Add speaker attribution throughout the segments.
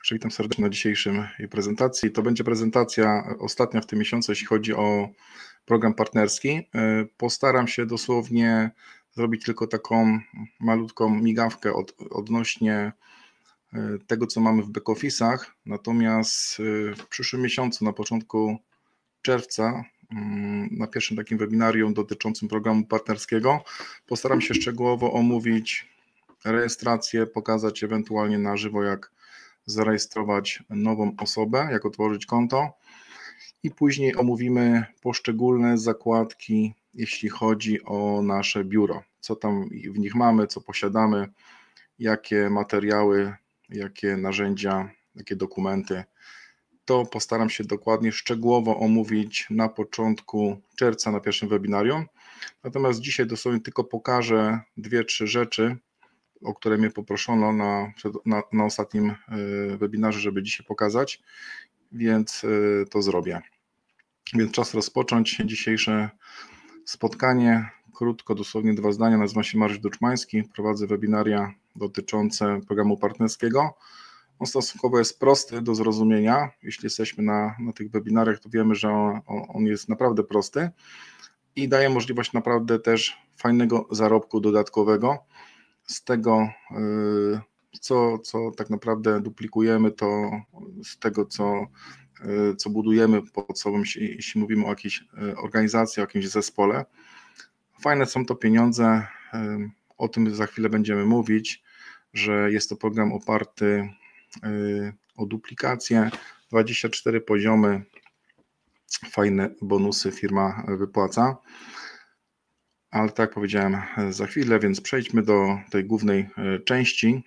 Speaker 1: Także witam serdecznie na dzisiejszym prezentacji. To będzie prezentacja ostatnia w tym miesiącu, jeśli chodzi o program partnerski. Postaram się dosłownie zrobić tylko taką malutką migawkę odnośnie tego, co mamy w back-office'ach, natomiast w przyszłym miesiącu, na początku czerwca, na pierwszym takim webinarium dotyczącym programu partnerskiego, postaram się szczegółowo omówić rejestrację, pokazać ewentualnie na żywo, jak zarejestrować nową osobę, jak otworzyć konto i później omówimy poszczególne zakładki, jeśli chodzi o nasze biuro, co tam w nich mamy, co posiadamy, jakie materiały, jakie narzędzia, jakie dokumenty. To postaram się dokładnie, szczegółowo omówić na początku czerwca na pierwszym webinarium. Natomiast dzisiaj dosłownie tylko pokażę 2-3 rzeczy, o które mnie poproszono na ostatnim webinarze, żeby dzisiaj pokazać, więc to zrobię. Więc czas rozpocząć dzisiejsze spotkanie. Krótko, dosłownie 2 zdania. Nazywam się Mariusz Duczmański, prowadzę webinaria dotyczące programu partnerskiego. On stosunkowo jest prosty do zrozumienia. Jeśli jesteśmy na tych webinariach, to wiemy, że on jest naprawdę prosty i daje możliwość naprawdę też fajnego zarobku dodatkowego. Z tego, co tak naprawdę duplikujemy, to z tego, co budujemy pod sobą, jeśli mówimy o jakiejś organizacji, o jakimś zespole. Fajne są to pieniądze, o tym za chwilę będziemy mówić, że jest to program oparty o duplikację, 24 poziomy, fajne bonusy firma wypłaca. Ale tak jak powiedziałem, za chwilę, więc przejdźmy do tej głównej części.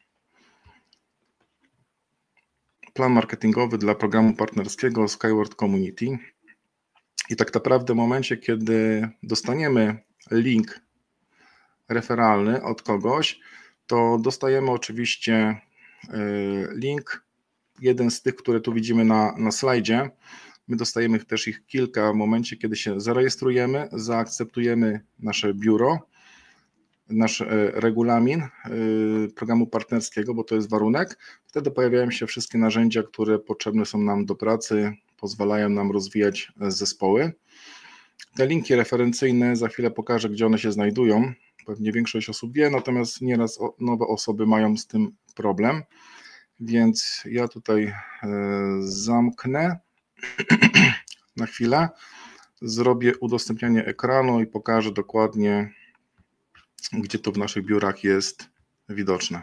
Speaker 1: Plan marketingowy dla programu partnerskiego Skyward Community. I tak naprawdę w momencie, kiedy dostaniemy link referalny od kogoś, to dostajemy oczywiście link, jeden z tych, które tu widzimy na slajdzie. My dostajemy też ich kilka w momencie, kiedy się zarejestrujemy, zaakceptujemy nasze biuro, nasz regulamin programu partnerskiego, bo to jest warunek. Wtedy pojawiają się wszystkie narzędzia, które potrzebne są nam do pracy, pozwalają nam rozwijać zespoły. Te linki referencyjne za chwilę pokażę, gdzie one się znajdują. Pewnie większość osób wie, natomiast nieraz nowe osoby mają z tym problem. Więc ja tutaj zamknę na chwilę, zrobię udostępnianie ekranu i pokażę dokładnie, gdzie to w naszych biurach jest widoczne.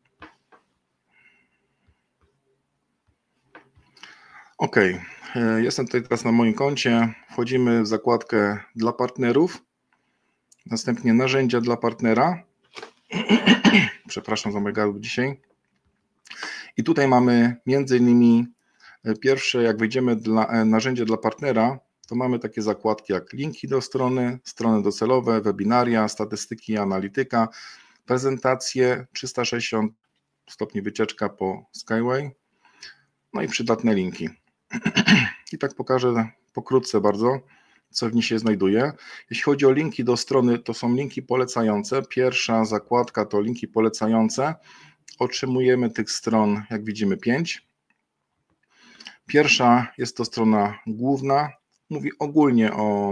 Speaker 1: OK, jestem tutaj teraz na moim koncie, wchodzimy w zakładkę dla partnerów, następnie narzędzia dla partnera, przepraszam za mój gardło dzisiaj, i tutaj mamy między innymi pierwsze, jak wejdziemy narzędzie dla partnera, to mamy takie zakładki jak linki do strony docelowe, webinaria, statystyki, analityka, prezentacje, 360 stopni wycieczka po Skyway, no i przydatne linki. I tak pokażę pokrótce bardzo, co w nich się znajduje. Jeśli chodzi o linki do strony, to są linki polecające. Pierwsza zakładka to linki polecające. Otrzymujemy tych stron, jak widzimy, 5. Pierwsza jest to strona główna, mówi ogólnie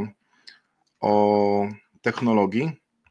Speaker 1: o technologii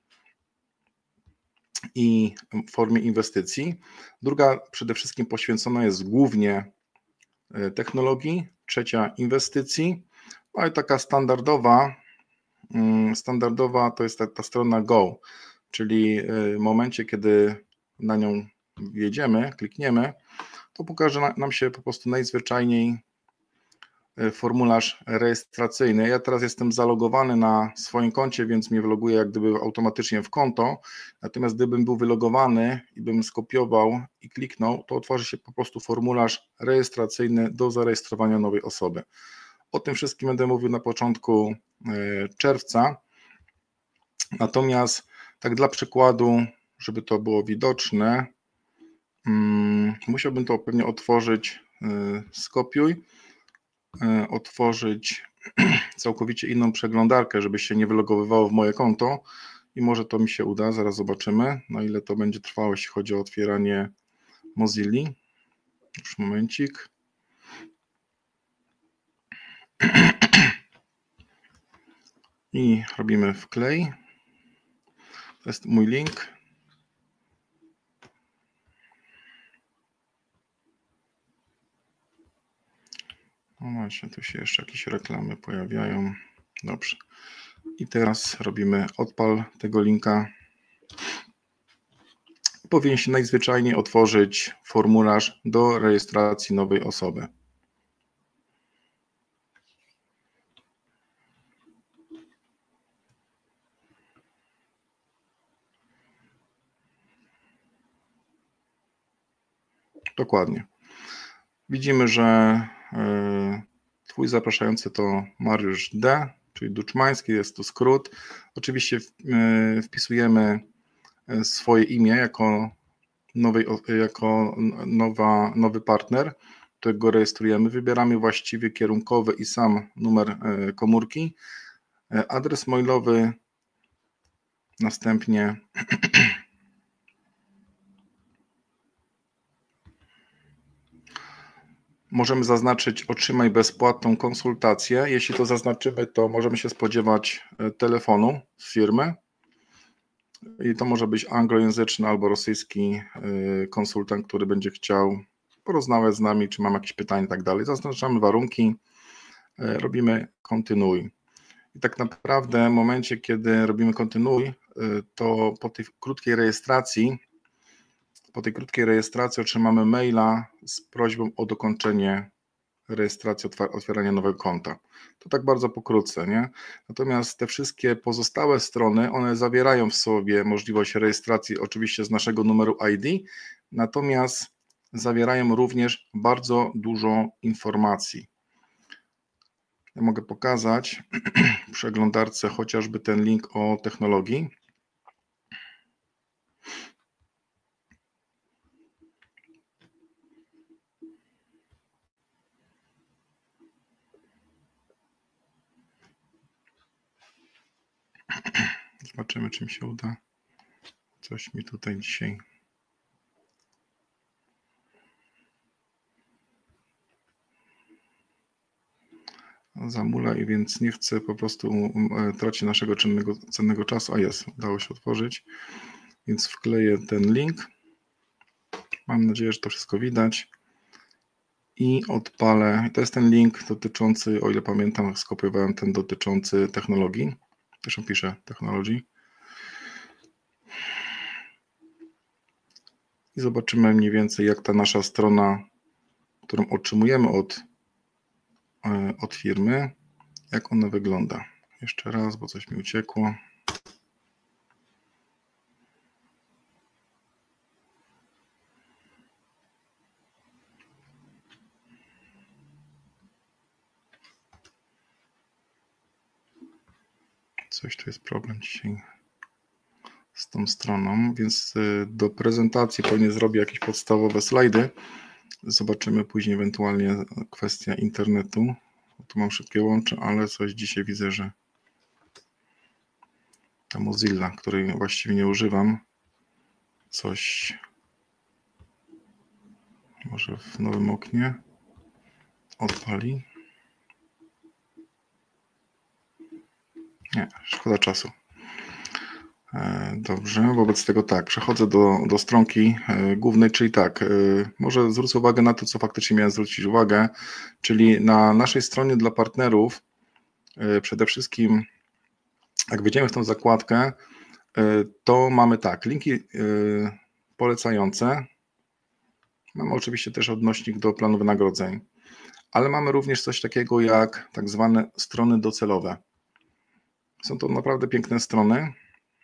Speaker 1: i formie inwestycji. Druga przede wszystkim poświęcona jest głównie technologii, trzecia inwestycji, no i taka standardowa to jest ta strona Go, czyli w momencie, kiedy na nią wjedziemy, klikniemy, to pokaże nam się po prostu najzwyczajniej formularz rejestracyjny. Ja teraz jestem zalogowany na swoim koncie, więc mnie wyloguje jak gdyby automatycznie w konto, natomiast gdybym był wylogowany i bym skopiował i kliknął, to otworzy się po prostu formularz rejestracyjny do zarejestrowania nowej osoby. O tym wszystkim będę mówił na początku czerwca, natomiast tak dla przykładu, żeby to było widoczne, musiałbym to pewnie otworzyć, skopiuj, otworzyć całkowicie inną przeglądarkę, żeby się nie wylogowywało w moje konto i może to mi się uda, zaraz zobaczymy, na ile to będzie trwało, jeśli chodzi o otwieranie Mozilli. Już momencik. I robimy wklej. To jest mój link. No właśnie, tu się jeszcze jakieś reklamy pojawiają. Dobrze. I teraz robimy odpal tego linka. Powinien się najzwyczajniej otworzyć formularz do rejestracji nowej osoby. Dokładnie. Widzimy, że Twój zapraszający to Mariusz D., czyli Duczmański, jest to skrót. Oczywiście wpisujemy swoje imię jako nowy partner, którego rejestrujemy. Wybieramy właściwie kierunkowy i sam numer komórki, adres mailowy, następnie możemy zaznaczyć otrzymaj bezpłatną konsultację. Jeśli to zaznaczymy, to możemy się spodziewać telefonu z firmy. I to może być anglojęzyczny albo rosyjski konsultant, który będzie chciał porozmawiać z nami, czy mam jakieś pytania i tak dalej. Zaznaczamy warunki, robimy kontynuuj. I tak naprawdę w momencie, kiedy robimy kontynuuj, to po tej krótkiej rejestracji otrzymamy maila z prośbą o dokończenie rejestracji, otwierania nowego konta. To tak bardzo pokrótce, nie? Natomiast te wszystkie pozostałe strony, one zawierają w sobie możliwość rejestracji oczywiście z naszego numeru ID, natomiast zawierają również bardzo dużo informacji. Ja mogę pokazać w przeglądarce chociażby ten link o technologii. Zobaczymy, czy mi się uda. Coś mi tutaj dzisiaj zamula i więc nie chcę po prostu tracić naszego cennego czasu. A jest, udało się otworzyć. Więc wkleję ten link. Mam nadzieję, że to wszystko widać. I odpalę. To jest ten link dotyczący, o ile pamiętam, skopiowałem ten dotyczący technologii. Też piszę technologii. I zobaczymy mniej więcej, jak ta nasza strona, którą otrzymujemy od firmy, jak ona wygląda. Jeszcze raz, bo coś mi uciekło. Coś tu jest problem dzisiaj z tą stroną, więc do prezentacji pewnie zrobię jakieś podstawowe slajdy. Zobaczymy później ewentualnie kwestia internetu. Tu mam szybkie łącze, ale coś dzisiaj widzę, że ta Mozilla, której właściwie nie używam, coś może w nowym oknie odpali. Nie, szkoda czasu. Dobrze, wobec tego tak, przechodzę do stronki głównej, czyli tak, może zwrócę uwagę na to, co faktycznie miałem zwrócić uwagę, czyli na naszej stronie dla partnerów przede wszystkim, jak wejdziemy w tą zakładkę, to mamy tak, linki polecające, mamy oczywiście też odnośnik do planu wynagrodzeń, ale mamy również coś takiego jak tak zwane strony docelowe. Są to naprawdę piękne strony.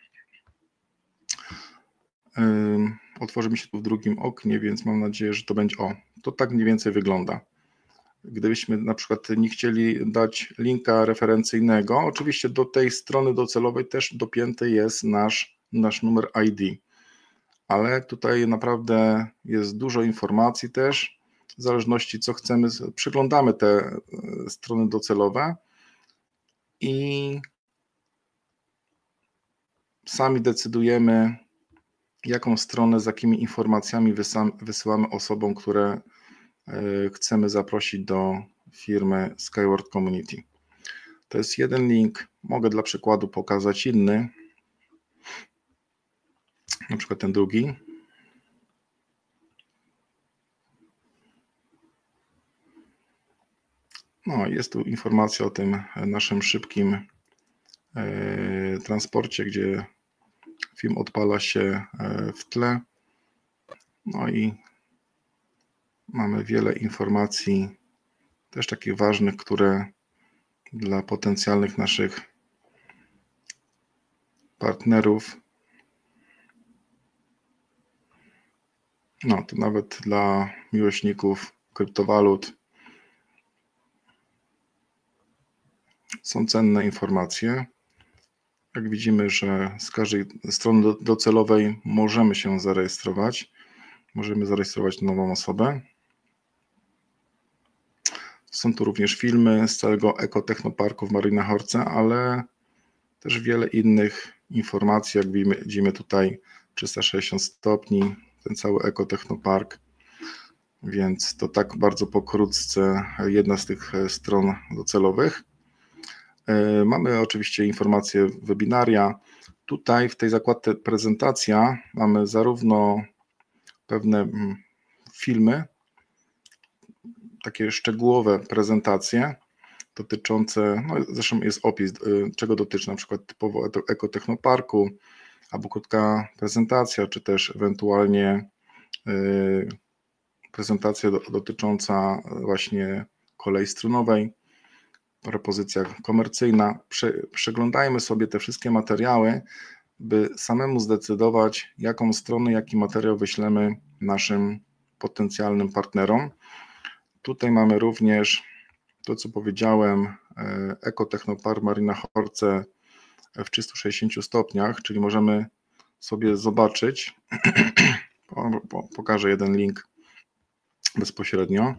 Speaker 1: Otworzy mi się tu w drugim oknie, więc mam nadzieję, że to będzie, to tak mniej więcej wygląda. Gdybyśmy na przykład nie chcieli dać linka referencyjnego, oczywiście do tej strony docelowej też dopięty jest nasz numer ID, ale tutaj naprawdę jest dużo informacji też, w zależności co chcemy, przyglądamy te strony docelowe i sami decydujemy, jaką stronę, z jakimi informacjami wysyłamy osobom, które chcemy zaprosić do firmy Skyward Community. To jest jeden link, mogę dla przykładu pokazać inny, na przykład ten drugi. No, jest tu informacja o tym naszym szybkim transporcie, gdzie film odpala się w tle. No i mamy wiele informacji, też takich ważnych, które dla potencjalnych naszych partnerów, no to nawet dla miłośników kryptowalut są cenne informacje. Jak widzimy, że z każdej strony docelowej możemy się zarejestrować. Możemy zarejestrować nową osobę. Są tu również filmy z całego ekotechnoparku w Marina Horce, ale też wiele innych informacji, jak widzimy tutaj 360 stopni, ten cały ekotechnopark, więc to tak bardzo pokrótce jedna z tych stron docelowych. Mamy oczywiście informacje webinaria. Tutaj w tej zakładce prezentacja mamy zarówno pewne filmy, takie szczegółowe prezentacje dotyczące, no zresztą jest opis, czego dotyczy na przykład typowo ekotechnoparku, albo krótka prezentacja, czy też ewentualnie prezentacja dotycząca właśnie kolei strunowej, propozycja komercyjna. Przeglądajmy sobie te wszystkie materiały, by samemu zdecydować, jaką stronę, jaki materiał wyślemy naszym potencjalnym partnerom. Tutaj mamy również to, co powiedziałem, ekotechnopark Marina Horce w 360 stopniach, czyli możemy sobie zobaczyć, pokażę jeden link bezpośrednio.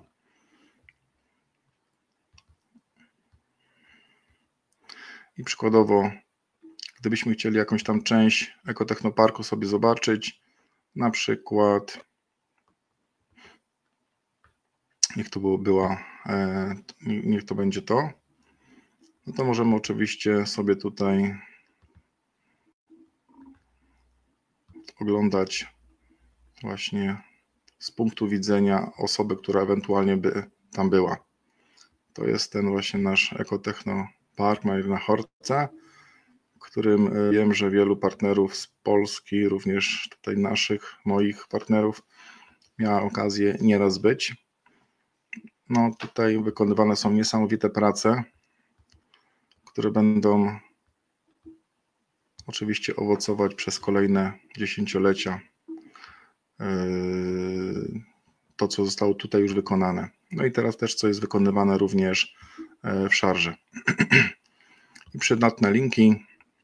Speaker 1: I przykładowo, gdybyśmy chcieli jakąś tam część ekotechnoparku sobie zobaczyć, na przykład, niech to będzie to, no to możemy oczywiście sobie tutaj oglądać właśnie z punktu widzenia osoby, która ewentualnie by tam była. To jest ten właśnie nasz ekotechnopark Marina Horce, w którym wiem, że wielu partnerów z Polski, również tutaj moich partnerów, miała okazję nieraz być. No tutaj wykonywane są niesamowite prace, które będą oczywiście owocować przez kolejne dziesięciolecia. To, co zostało tutaj już wykonane. No i teraz też, co jest wykonywane również w szarży. I przydatne linki.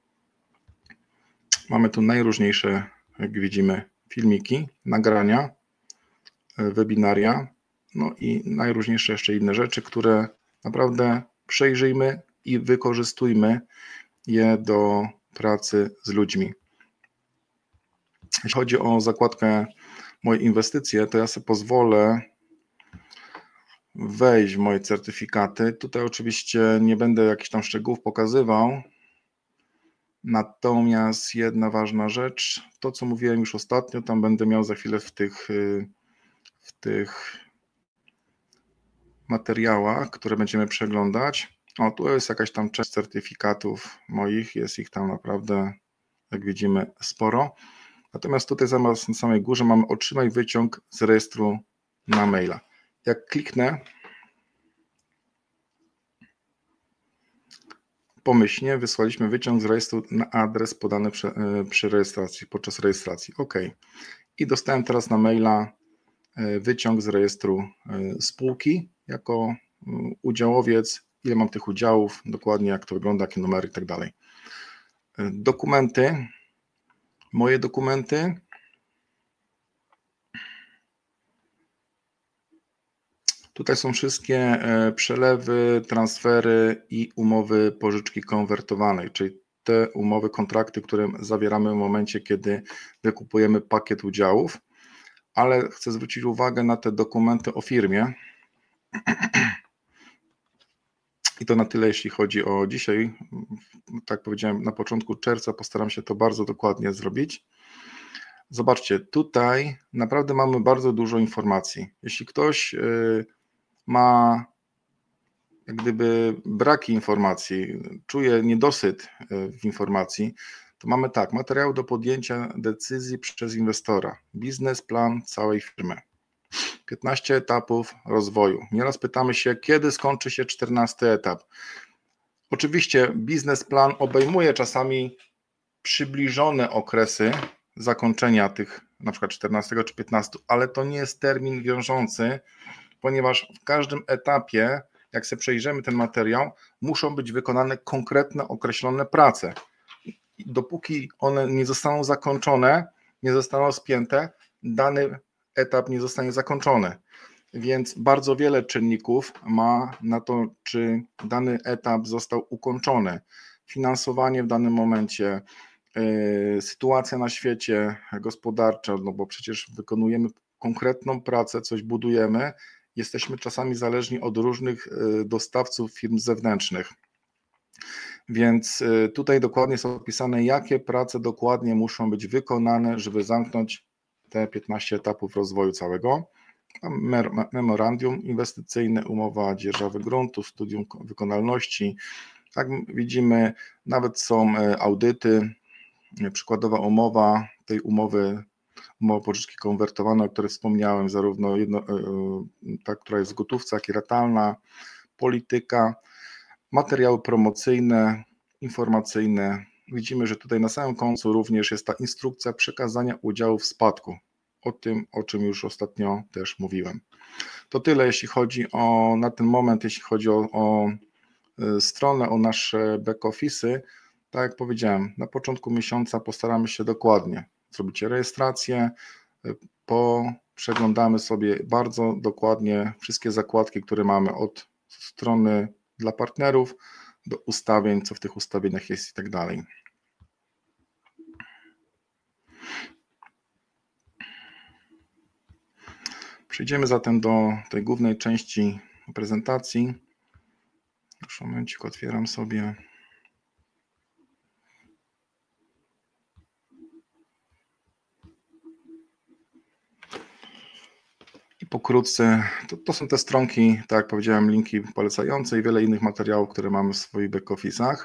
Speaker 1: Mamy tu najróżniejsze, jak widzimy, filmiki, nagrania, webinaria, no i najróżniejsze jeszcze inne rzeczy, które naprawdę przejrzyjmy i wykorzystujmy je do pracy z ludźmi. Jeśli chodzi o zakładkę moje inwestycje, to ja sobie pozwolę wejść w moje certyfikaty. Tutaj oczywiście nie będę jakichś tam szczegółów pokazywał, natomiast jedna ważna rzecz, to co mówiłem już ostatnio, tam będę miał za chwilę w tych materiałach, które będziemy przeglądać. O, tu jest jakaś tam część certyfikatów moich, jest ich tam naprawdę, jak widzimy, sporo. Natomiast tutaj zamiast na samej górze mamy otrzymaj wyciąg z rejestru na maila. Jak kliknę, pomyślnie wysłaliśmy wyciąg z rejestru na adres podany przy rejestracji, podczas rejestracji. OK. I dostałem teraz na maila wyciąg z rejestru spółki jako udziałowiec, ile mam tych udziałów, dokładnie jak to wygląda, jakie numery i tak dalej. Dokumenty, moje dokumenty. Tutaj są wszystkie przelewy, transfery i umowy pożyczki konwertowanej, czyli te umowy, kontrakty, które zawieramy w momencie, kiedy wykupujemy pakiet udziałów. ale chcę zwrócić uwagę na te dokumenty o firmie. I to na tyle, jeśli chodzi o dzisiaj. Tak powiedziałem, na początku czerwca postaram się to bardzo dokładnie zrobić. Zobaczcie, tutaj naprawdę mamy bardzo dużo informacji. Jeśli ktoś ma jak gdyby braki informacji, czuje niedosyt w informacji, to mamy tak, materiał do podjęcia decyzji przez inwestora, biznesplan całej firmy, 15 etapów rozwoju. Nieraz pytamy się, kiedy skończy się 14 etap. Oczywiście biznesplan obejmuje czasami przybliżone okresy zakończenia tych na przykład 14 czy 15, ale to nie jest termin wiążący, ponieważ w każdym etapie, jak sobie przejrzymy ten materiał, muszą być wykonane konkretne, określone prace. Dopóki one nie zostaną zakończone, nie zostaną spięte, dany etap nie zostanie zakończony. Więc bardzo wiele czynników ma na to, czy dany etap został ukończony. Finansowanie w danym momencie, sytuacja na świecie gospodarcza, no bo przecież wykonujemy konkretną pracę, coś budujemy, jesteśmy czasami zależni od różnych dostawców firm zewnętrznych. Więc tutaj dokładnie jest opisane, jakie prace dokładnie muszą być wykonane, żeby zamknąć te 15 etapów rozwoju całego. Memorandum inwestycyjne, umowa dzierżawy gruntu, studium wykonalności. Jak widzimy, nawet są audyty, przykładowa umowa tej umowa pożyczki konwertowanej, o której wspomniałem, zarówno ta, która jest w gotówce, jak i ratalna, polityka, materiały promocyjne, informacyjne. Widzimy, że tutaj na samym końcu również jest ta instrukcja przekazania udziału w spadku. O tym, o czym już ostatnio też mówiłem. To tyle, jeśli chodzi na ten moment, jeśli chodzi o stronę, o nasze back-office'y. Tak jak powiedziałem, na początku miesiąca postaramy się dokładnie zrobić rejestrację, przeglądamy sobie bardzo dokładnie wszystkie zakładki, które mamy od strony dla partnerów do ustawień, co w tych ustawieniach jest i tak dalej. Przejdziemy zatem do tej głównej części prezentacji. Już momencik, otwieram sobie. I pokrótce, to są te stronki, tak jak powiedziałem, linki polecające i wiele innych materiałów, które mamy w swoich back-office'ach.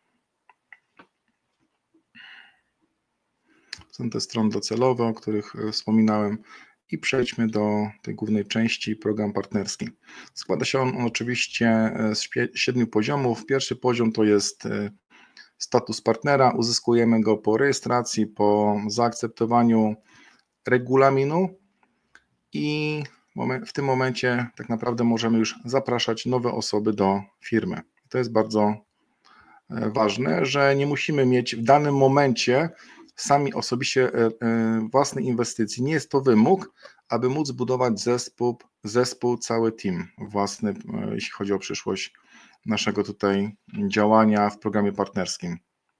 Speaker 1: Są te strony docelowe, o których wspominałem. I przejdźmy do tej głównej części, program partnerski. Składa się on oczywiście z 7 poziomów. Pierwszy poziom to jest status partnera. Uzyskujemy go po rejestracji, po zaakceptowaniu regulaminu i w tym momencie tak naprawdę możemy już zapraszać nowe osoby do firmy. To jest bardzo ważne, że nie musimy mieć w danym momencie sami osobiście własnej inwestycji. Nie jest to wymóg, aby móc zbudować zespół, cały team własny, jeśli chodzi o przyszłość naszego tutaj działania w programie partnerskim.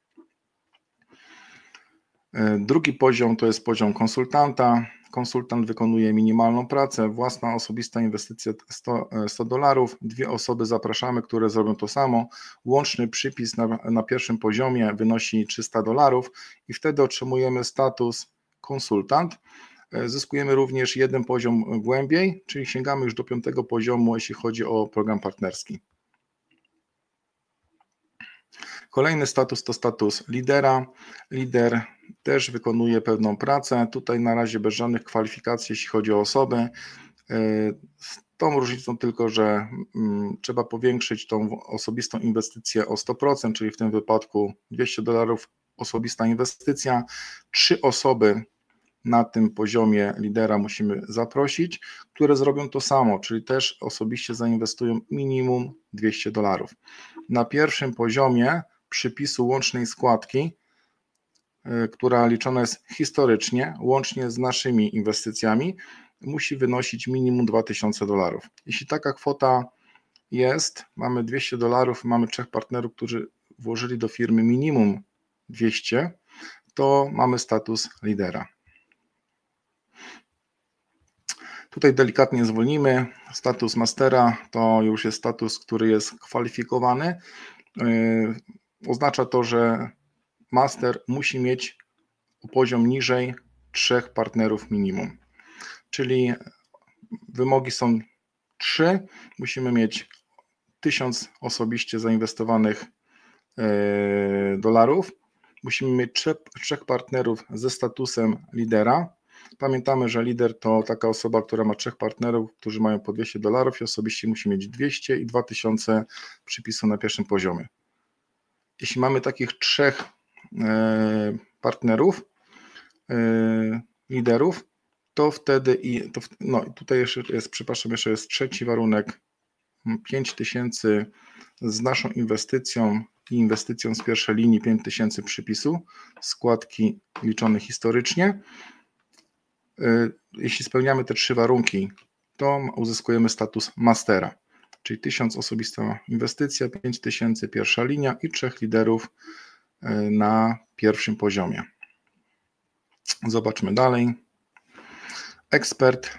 Speaker 1: Drugi poziom to jest poziom konsultanta. Konsultant wykonuje minimalną pracę, własna osobista inwestycja $100, 2 osoby zapraszamy, które zrobią to samo. Łączny przypis na pierwszym poziomie wynosi $300 i wtedy otrzymujemy status konsultant. Zyskujemy również jeden poziom głębiej, czyli sięgamy już do 5. poziomu, jeśli chodzi o program partnerski. Kolejny status to status lidera. Lider też wykonuje pewną pracę. Tutaj na razie bez żadnych kwalifikacji, jeśli chodzi o osoby. Z tą różnicą tylko, że trzeba powiększyć tą osobistą inwestycję o 100%, czyli w tym wypadku $200 osobista inwestycja. 3 osoby na tym poziomie lidera musimy zaprosić, które zrobią to samo, czyli też osobiście zainwestują minimum $200. Na pierwszym poziomie przypisu łącznej składki, która liczona jest historycznie, łącznie z naszymi inwestycjami, musi wynosić minimum $2000. Jeśli taka kwota jest, mamy $200, mamy 3 partnerów, którzy włożyli do firmy minimum 200, to mamy status lidera. Tutaj delikatnie zwolnimy. Status mastera to już jest status, który jest kwalifikowany. Oznacza to, że master musi mieć poziom niżej 3 partnerów minimum. Czyli wymogi są 3. Musimy mieć 1000 osobiście zainwestowanych dolarów. Musimy mieć 3 partnerów ze statusem lidera. Pamiętamy, że lider to taka osoba, która ma 3 partnerów, którzy mają po $200 i osobiście musi mieć 200 i 2000 przypisu na pierwszym poziomie. Jeśli mamy takich 3 partnerów, liderów, to wtedy tutaj jeszcze jest trzeci warunek, 5000 z naszą inwestycją i inwestycją z pierwszej linii 5000 przypisu, składki liczone historycznie. Jeśli spełniamy te 3 warunki, to uzyskujemy status mastera, czyli 1000 osobista inwestycja, 5000 pierwsza linia i 3 liderów na pierwszym poziomie. Zobaczmy dalej. Ekspert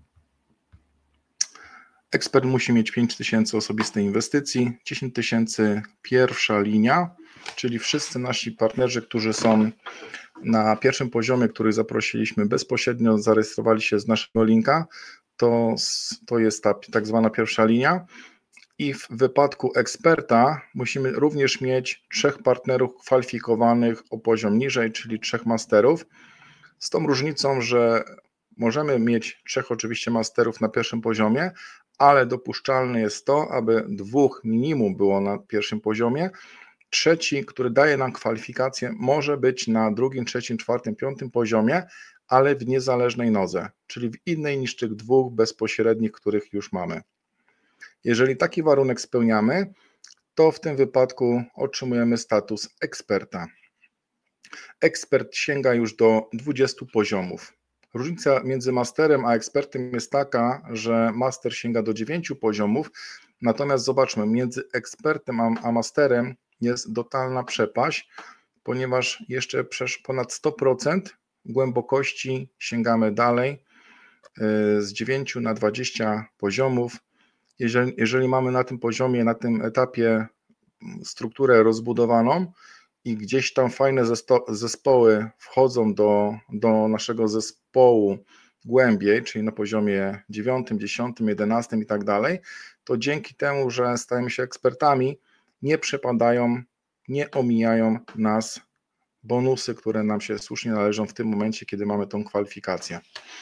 Speaker 1: musi mieć 5000 osobistej inwestycji, 10 000 pierwsza linia, czyli wszyscy nasi partnerzy, którzy są na pierwszym poziomie, których zaprosiliśmy bezpośrednio, zarejestrowali się z naszego linka, to jest ta tak zwana pierwsza linia. I w wypadku eksperta musimy również mieć 3 partnerów kwalifikowanych o poziom niżej, czyli 3 masterów, z tą różnicą, że możemy mieć 3 oczywiście masterów na pierwszym poziomie, ale dopuszczalne jest to, aby 2 minimum było na pierwszym poziomie. Trzeci, który daje nam kwalifikację, może być na drugim, trzecim, czwartym, piątym poziomie, ale w niezależnej nodze, czyli w innej niż tych 2 bezpośrednich, których już mamy. Jeżeli taki warunek spełniamy, to w tym wypadku otrzymujemy status eksperta. Ekspert sięga już do 20 poziomów. Różnica między masterem a ekspertem jest taka, że master sięga do 9 poziomów, natomiast zobaczmy, między ekspertem a masterem jest totalna przepaść, ponieważ jeszcze ponad 100% głębokości sięgamy dalej, z 9 na 20 poziomów. Jeżeli mamy na tym poziomie, na tym etapie strukturę rozbudowaną i gdzieś tam fajne zespoły wchodzą do naszego zespołu głębiej, czyli na poziomie 9, 10, 11 i tak dalej, to dzięki temu, że stajemy się ekspertami, nie przepadają, nie omijają nas bonusy, które nam się słusznie należą w tym momencie, kiedy mamy tą kwalifikację.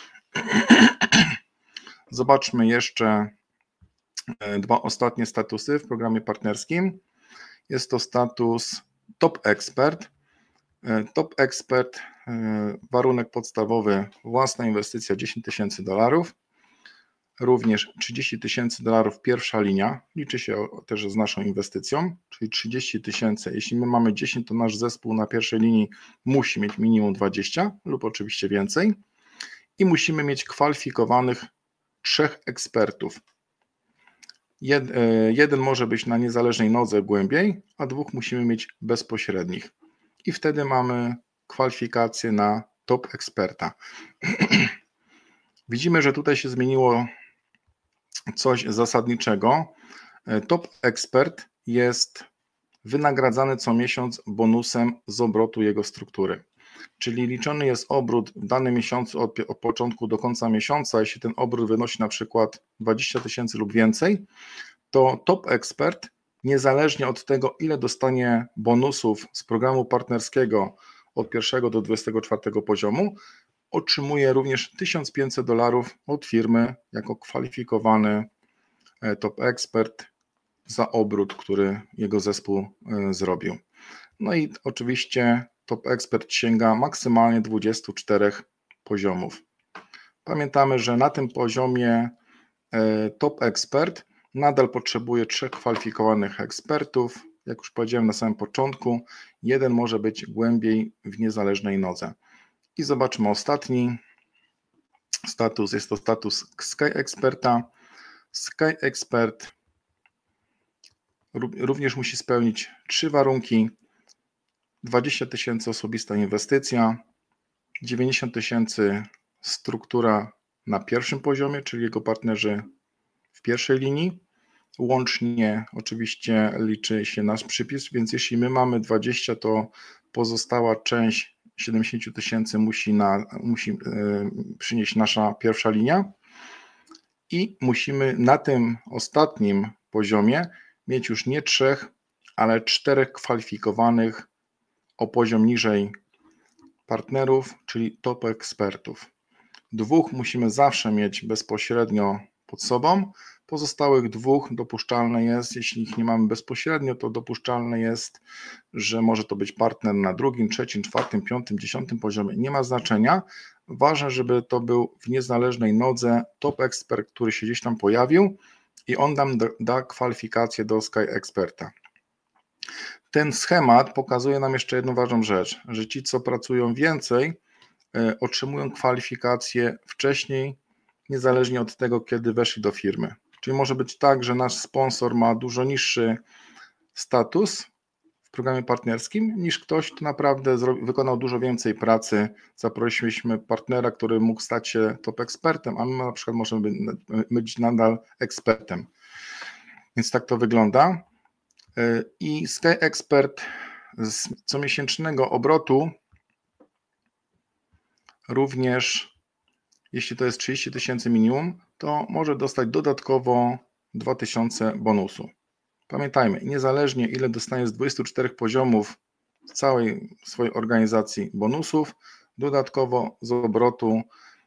Speaker 1: Zobaczmy jeszcze 2 ostatnie statusy w programie partnerskim. Jest to status Top Expert. Top Expert, warunek podstawowy, własna inwestycja $10 000, również $30 000 pierwsza linia, liczy się też z naszą inwestycją, czyli 30 000. Jeśli my mamy 10, to nasz zespół na pierwszej linii musi mieć minimum 20 lub oczywiście więcej i musimy mieć kwalifikowanych 3 ekspertów. Jeden może być na niezależnej nodze głębiej, a 2 musimy mieć bezpośrednich. I wtedy mamy kwalifikację na top eksperta. Widzimy, że tutaj się zmieniło coś zasadniczego. Top ekspert jest wynagradzany co miesiąc bonusem z obrotu jego struktury. Czyli liczony jest obrót w danym miesiącu od początku do końca miesiąca. Jeśli ten obrót wynosi na przykład 20 000 lub więcej, to top ekspert, niezależnie od tego, ile dostanie bonusów z programu partnerskiego od 1 do 24 poziomu, otrzymuje również $1500 od firmy jako kwalifikowany top ekspert za obrót, który jego zespół zrobił. No i oczywiście top ekspert sięga maksymalnie 24 poziomów. Pamiętamy, że na tym poziomie top ekspert nadal potrzebuje 3 kwalifikowanych ekspertów. Jak już powiedziałem na samym początku, jeden może być głębiej w niezależnej nodze. I zobaczmy ostatni status, jest to status Sky Experta. Sky Expert również musi spełnić 3 warunki. 20 000 osobista inwestycja, 90 000 struktura na pierwszym poziomie, czyli jego partnerzy w pierwszej linii. Łącznie oczywiście liczy się nasz przypis, więc jeśli my mamy 20, to pozostała część 70 000 musi przynieść nasza pierwsza linia i musimy na tym ostatnim poziomie mieć już nie 3, ale 4 kwalifikowanych o poziom niżej partnerów, czyli top ekspertów. 2 musimy zawsze mieć bezpośrednio pod sobą, pozostałych 2 dopuszczalne jest, jeśli ich nie mamy bezpośrednio, to dopuszczalne jest, że może to być partner na 2., 3., 4., 5., 10. poziomie, nie ma znaczenia. Ważne, żeby to był w niezależnej nodze top ekspert, który się gdzieś tam pojawił i on nam da kwalifikację do Sky Experta. Ten schemat pokazuje nam jeszcze jedną ważną rzecz, że ci, co pracują więcej, otrzymują kwalifikacje wcześniej, niezależnie od tego, kiedy weszli do firmy. Czyli może być tak, że nasz sponsor ma dużo niższy status w programie partnerskim niż ktoś, kto naprawdę wykonał dużo więcej pracy. Zaprosiliśmy partnera, który mógł stać się top ekspertem, a my na przykład możemy być nadal ekspertem. Więc tak to wygląda. I Sky Expert z comiesięcznego obrotu również, jeśli to jest 30 000 minimum, to może dostać dodatkowo 2000 bonusu. Pamiętajmy, niezależnie ile dostanie z 24 poziomów w całej swojej organizacji bonusów, dodatkowo z obrotu,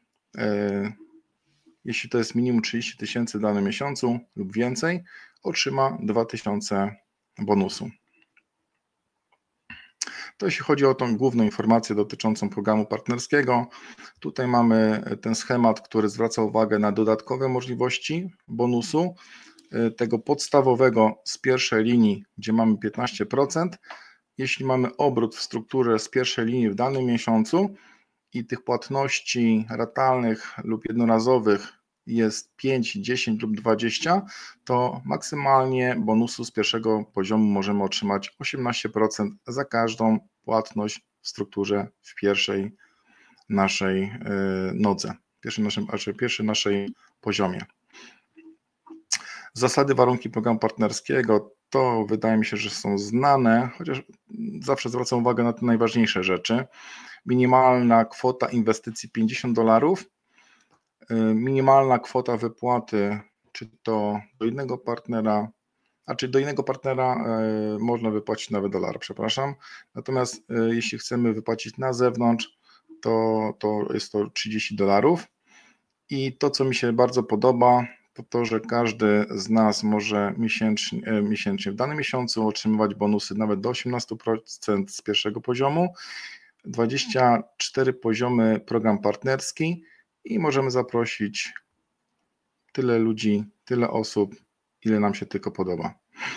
Speaker 1: jeśli to jest minimum 30 000 w danym miesiącu lub więcej, otrzyma 2000 bonusu. To jeśli chodzi o tą główną informację dotyczącą programu partnerskiego. Tutaj mamy ten schemat, który zwraca uwagę na dodatkowe możliwości bonusu, tego podstawowego z pierwszej linii, gdzie mamy 15%. Jeśli mamy obrót w strukturze z pierwszej linii w danym miesiącu i tych płatności ratalnych lub jednorazowych jest 5, 10 lub 20, to maksymalnie bonusu z pierwszego poziomu możemy otrzymać 18% za każdą płatność w strukturze w pierwszej naszej nodze, pierwszym naszej poziomie. Zasady, warunki programu partnerskiego to wydaje mi się, że są znane, chociaż zawsze zwracam uwagę na te najważniejsze rzeczy. Minimalna kwota inwestycji $50, minimalna kwota wypłaty, czy to do innego partnera, do innego partnera można wypłacić nawet dolara, przepraszam. Natomiast jeśli chcemy wypłacić na zewnątrz, to jest to $30. I to, co mi się bardzo podoba, to, że każdy z nas może miesięcznie w danym miesiącu otrzymywać bonusy nawet do 18% z pierwszego poziomu, 24 poziomy program partnerski i możemy zaprosić tyle ludzi, tyle osób, ile nam się tylko podoba.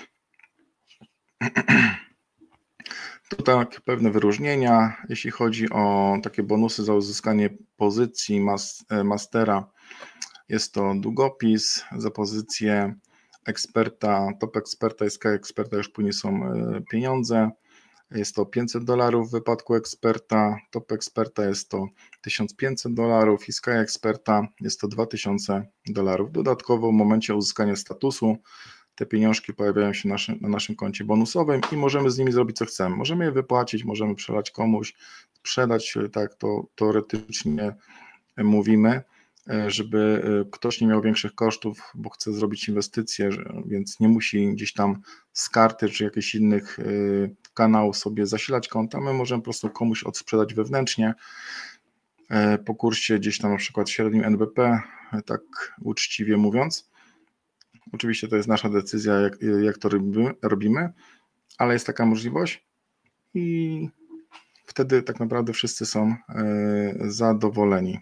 Speaker 1: Tutaj pewne wyróżnienia, jeśli chodzi o takie bonusy za uzyskanie pozycji mastera. Jest to długopis, za pozycję eksperta, top eksperta i Sky Experta już później są pieniądze. Jest to $500 w wypadku eksperta, top eksperta jest to $1500 i Sky Experta jest to $2000. Dodatkowo w momencie uzyskania statusu te pieniążki pojawiają się na naszym koncie bonusowym i możemy z nimi zrobić co chcemy. Możemy je wypłacić, możemy przelać komuś, sprzedać, tak to teoretycznie mówimy, żeby ktoś nie miał większych kosztów, bo chce zrobić inwestycje, więc nie musi gdzieś tam z karty czy jakichś innych kanałów sobie zasilać konta. My możemy po prostu komuś odsprzedać wewnętrznie po kursie gdzieś tam na przykład średnim NBP, tak uczciwie mówiąc. Oczywiście to jest nasza decyzja, jak to robimy, ale jest taka możliwość i wtedy tak naprawdę wszyscy są zadowoleni.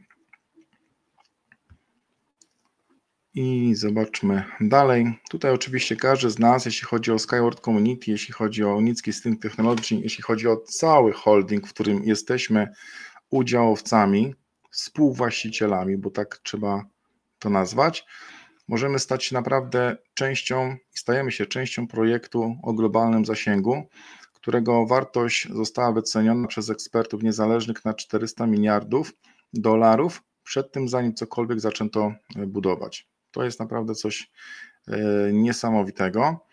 Speaker 1: I zobaczmy dalej. Tutaj oczywiście każdy z nas, jeśli chodzi o Skyward Community, jeśli chodzi o Unicki Stink Technology, jeśli chodzi o cały holding, w którym jesteśmy udziałowcami, współwłaścicielami, bo tak trzeba to nazwać, możemy stać się naprawdę stajemy się częścią projektu o globalnym zasięgu, którego wartość została wyceniona przez ekspertów niezależnych na $400 miliardów przed tym, zanim cokolwiek zaczęto budować. To jest naprawdę coś niesamowitego.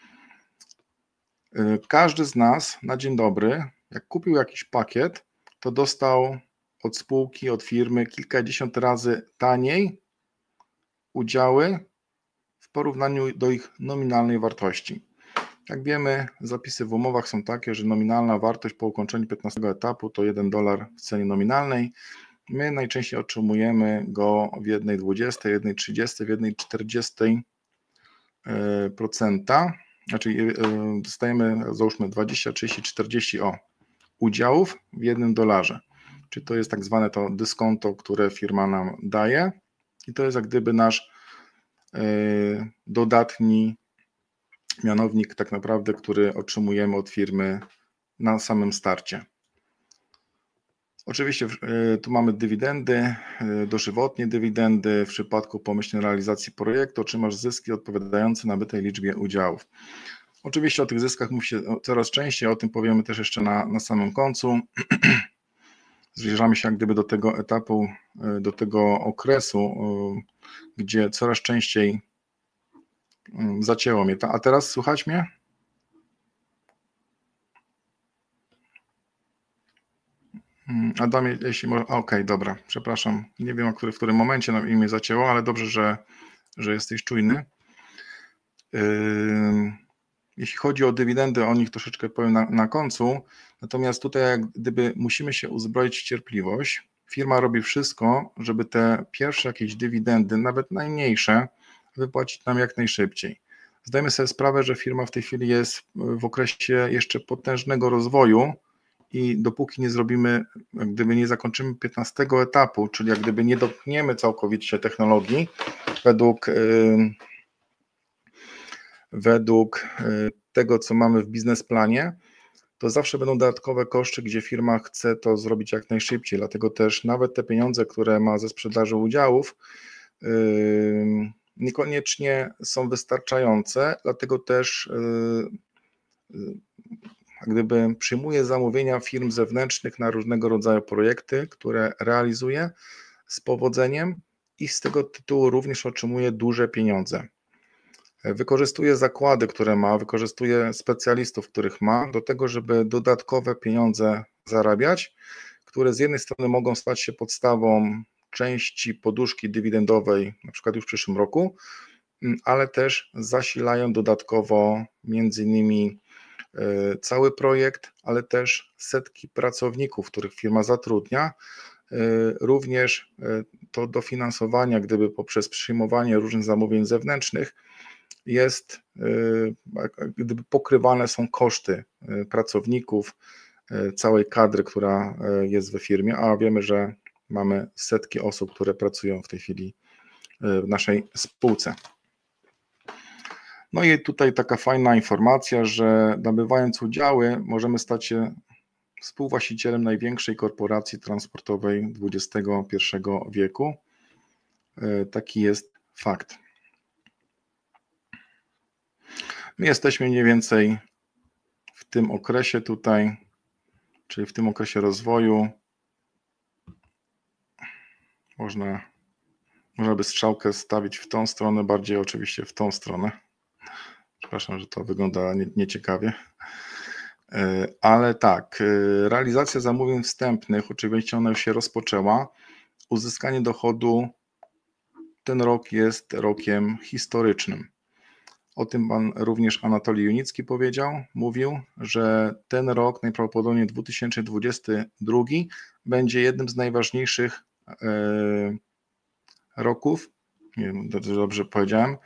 Speaker 1: Każdy z nas na dzień dobry, jak kupił jakiś pakiet, to dostał od spółki, od firmy kilkadziesiąt razy taniej udziały w porównaniu do ich nominalnej wartości. Jak wiemy, zapisy w umowach są takie, że nominalna wartość po ukończeniu 15 etapu to $1 w cenie nominalnej. My najczęściej otrzymujemy go w 1,20, 1,30, w 1,40%. Znaczy dostajemy, załóżmy 20, 30, 40 udziałów w $1. Czyli to jest tak zwane to dyskonto, które firma nam daje i to jest jak gdyby nasz dodatni mianownik tak naprawdę, który otrzymujemy od firmy na samym starcie. Oczywiście tu mamy dywidendy, dożywotnie dywidendy w przypadku pomyślnej realizacji projektu otrzymasz zyski odpowiadające nabytej liczbie udziałów. Oczywiście o tych zyskach mówi się coraz częściej, o tym powiemy też jeszcze na samym końcu. Zbliżamy się jak gdyby do tego etapu, do tego okresu, gdzie coraz częściej zacięło mnie. A teraz słychać mnie? Adamie, jeśli może. Okej, dobra, przepraszam. Nie wiem, w którym momencie mnie zacięło, ale dobrze, że jesteś czujny. Jeśli chodzi o dywidendy, o nich troszeczkę powiem na końcu. Natomiast tutaj jak gdyby musimy się uzbroić w cierpliwość. Firma robi wszystko, żeby te pierwsze jakieś dywidendy, nawet najmniejsze, wypłacić nam jak najszybciej. Zdajemy sobie sprawę, że firma w tej chwili jest w okresie jeszcze potężnego rozwoju i dopóki nie zrobimy, jak gdyby nie zakończymy 15 etapu, czyli jak gdyby nie dotkniemy całkowicie technologii według tego, co mamy w biznesplanie, to zawsze będą dodatkowe koszty, gdzie firma chce to zrobić jak najszybciej, dlatego też nawet te pieniądze, które ma ze sprzedaży udziałów, niekoniecznie są wystarczające, dlatego też jak gdyby przyjmuje zamówienia firm zewnętrznych na różnego rodzaju projekty, które realizuje z powodzeniem i z tego tytułu również otrzymuje duże pieniądze. Wykorzystuje zakłady, które ma, wykorzystuje specjalistów, których ma, do tego, żeby dodatkowe pieniądze zarabiać, które z jednej strony mogą stać się podstawą części poduszki dywidendowej, na przykład już w przyszłym roku, ale też zasilają dodatkowo między innymi cały projekt, ale też setki pracowników, których firma zatrudnia, również to dofinansowanie, gdyby poprzez przyjmowanie różnych zamówień zewnętrznych jest, gdyby pokrywane są koszty pracowników, całej kadry, która jest we firmie, a wiemy, że mamy setki osób, które pracują w tej chwili w naszej spółce. No i tutaj taka fajna informacja, że nabywając udziały możemy stać się współwłaścicielem największej korporacji transportowej XXI wieku. Taki jest fakt. My jesteśmy mniej więcej w tym okresie tutaj, czyli w tym okresie rozwoju. Można by strzałkę stawić w tą stronę, bardziej oczywiście w tą stronę. Przepraszam, że to wygląda nieciekawie. Ale tak, realizacja zamówień wstępnych, oczywiście ona już się rozpoczęła. Uzyskanie dochodu, ten rok jest rokiem historycznym. O tym pan również Anatolij Junicki mówił, że ten rok, najprawdopodobniej 2022, będzie jednym z najważniejszych roków, nie wiem, dobrze powiedziałem,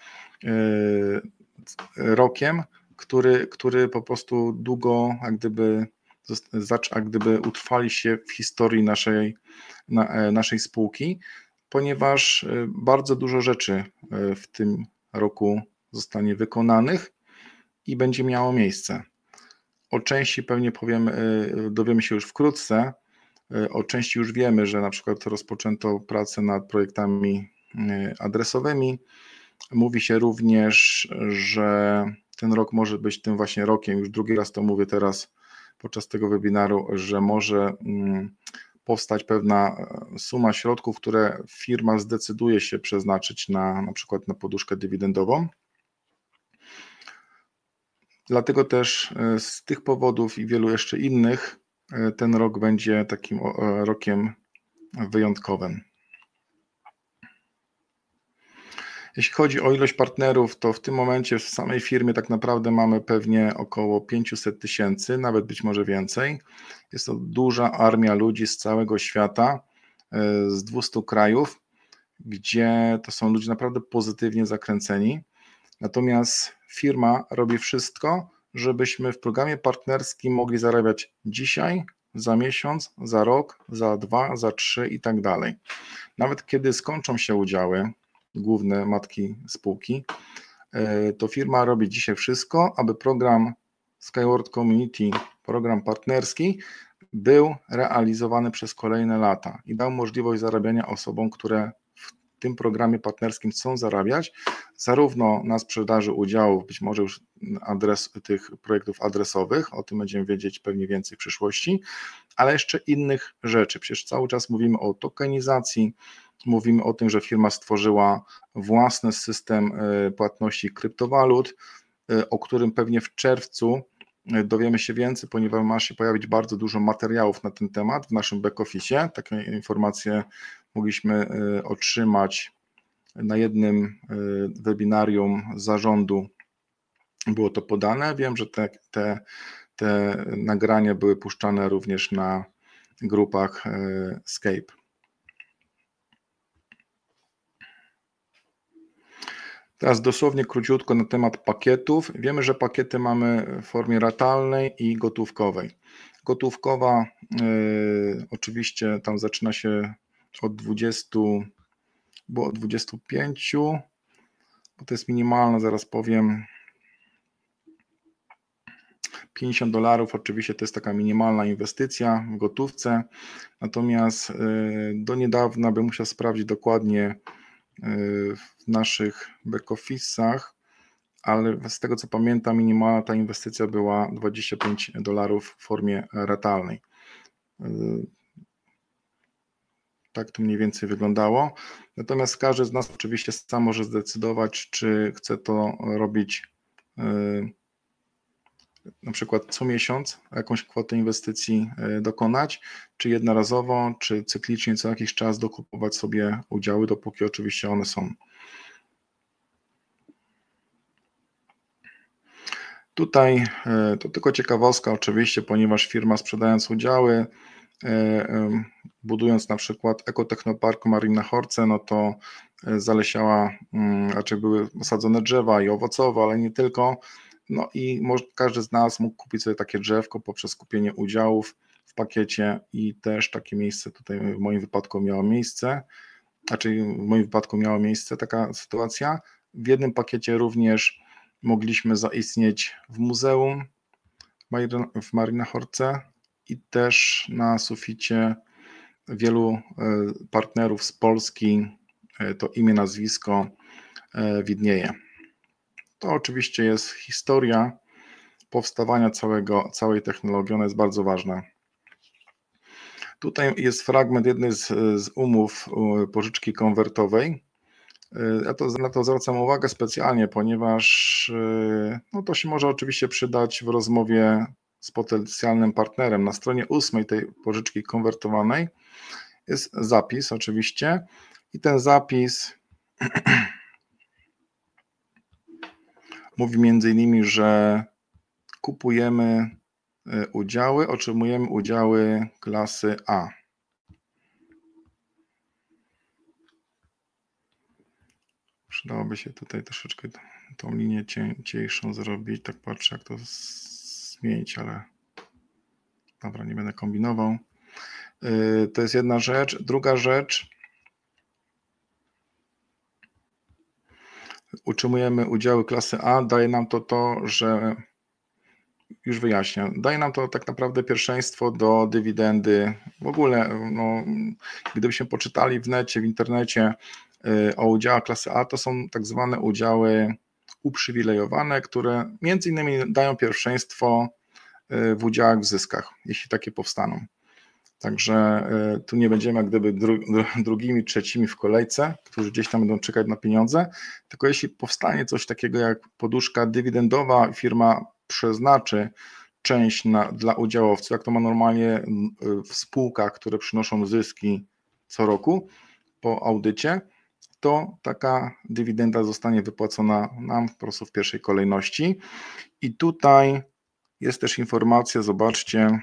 Speaker 1: rokiem, który po prostu długo jak gdyby utrwali się w historii naszej spółki, ponieważ bardzo dużo rzeczy w tym roku zostanie wykonanych i będzie miało miejsce. O części pewnie dowiemy się już wkrótce, o części już wiemy, że na przykład rozpoczęto pracę nad projektami adresowymi. Mówi się również, że ten rok może być tym właśnie rokiem, już drugi raz to mówię teraz podczas tego webinaru, że może powstać pewna suma środków, które firma zdecyduje się przeznaczyć na przykład na poduszkę dywidendową. Dlatego też z tych powodów i wielu jeszcze innych ten rok będzie takim rokiem wyjątkowym. Jeśli chodzi o ilość partnerów, to w tym momencie w samej firmie tak naprawdę mamy pewnie około 500 000, nawet być może więcej. Jest to duża armia ludzi z całego świata, z 200 krajów, gdzie to są ludzie naprawdę pozytywnie zakręceni. Natomiast firma robi wszystko, żebyśmy w programie partnerskim mogli zarabiać dzisiaj, za miesiąc, za rok, za 2, za 3 i tak dalej. Nawet kiedy skończą się udziały, główne matki spółki, to firma robi dzisiaj wszystko, aby program Skyward Community, program partnerski, był realizowany przez kolejne lata i dał możliwość zarabiania osobom, które w tym programie partnerskim chcą zarabiać, zarówno na sprzedaży udziałów, być może już tych projektów adresowych, o tym będziemy wiedzieć pewnie więcej w przyszłości, ale jeszcze innych rzeczy. Przecież cały czas mówimy o tokenizacji, mówimy o tym, że firma stworzyła własny system płatności kryptowalut, o którym pewnie w czerwcu dowiemy się więcej, ponieważ ma się pojawić bardzo dużo materiałów na ten temat w naszym back-office. Takie informacje mogliśmy otrzymać na jednym webinarium zarządu. Było to podane. Wiem, że te nagrania były puszczane również na grupach Scape. Teraz dosłownie króciutko na temat pakietów. Wiemy, że pakiety mamy w formie ratalnej i gotówkowej. Gotówkowa oczywiście tam zaczyna się od 20, bo od 25, bo to jest minimalna, zaraz powiem, $50 oczywiście to jest taka minimalna inwestycja w gotówce, natomiast do niedawna bym musiał sprawdzić dokładnie w naszych back-office'ach, ale z tego co pamiętam minimalna ta inwestycja była $25 w formie ratalnej. Tak to mniej więcej wyglądało. Natomiast każdy z nas oczywiście sam może zdecydować, czy chce to robić na przykład co miesiąc, jakąś kwotę inwestycji dokonać, czy jednorazowo, czy cyklicznie co jakiś czas dokupować sobie udziały, dopóki oczywiście one są. Tutaj to tylko ciekawostka oczywiście, ponieważ firma sprzedając udziały, budując na przykład Ekotechnopark Marina Horce, no to zalesiała, raczej były osadzone drzewa i owocowe, ale nie tylko. No i każdy z nas mógł kupić sobie takie drzewko poprzez kupienie udziałów w pakiecie i też takie miejsce tutaj w moim wypadku miało miejsce, taka sytuacja. W jednym pakiecie również mogliśmy zaistnieć w muzeum w Marina Horce i też na suficie wielu partnerów z Polski to imię, nazwisko widnieje. To oczywiście jest historia powstawania całej technologii, ona jest bardzo ważna. Tutaj jest fragment jednej z umów pożyczki konwertowej. Ja na to zwracam uwagę specjalnie, ponieważ no to się może oczywiście przydać w rozmowie z potencjalnym partnerem. Na stronie 8 tej pożyczki konwertowanej jest zapis oczywiście i ten zapis mówi między innymi, że kupujemy udziały, otrzymujemy udziały klasy A. Przydałoby się tutaj troszeczkę tą linię cieńszą zrobić. Tak patrzę, jak to zmienić, ale dobra, nie będę kombinował. To jest jedna rzecz. Druga rzecz. Utrzymujemy udziały klasy A. Daje nam to, że już wyjaśnię. Daje nam to tak naprawdę pierwszeństwo do dywidendy. W ogóle, no, gdybyśmy poczytali w necie, w internecie o udziałach klasy A, to są tak zwane udziały uprzywilejowane, które między innymi dają pierwszeństwo w udziałach w zyskach, jeśli takie powstaną. Także tu nie będziemy jak gdyby drugimi, trzecimi w kolejce, którzy gdzieś tam będą czekać na pieniądze, tylko jeśli powstanie coś takiego jak poduszka dywidendowa, firma przeznaczy część dla udziałowców, jak to ma normalnie w spółkach, które przynoszą zyski co roku po audycie, to taka dywidenda zostanie wypłacona nam po prostu w pierwszej kolejności. I tutaj jest też informacja, zobaczcie,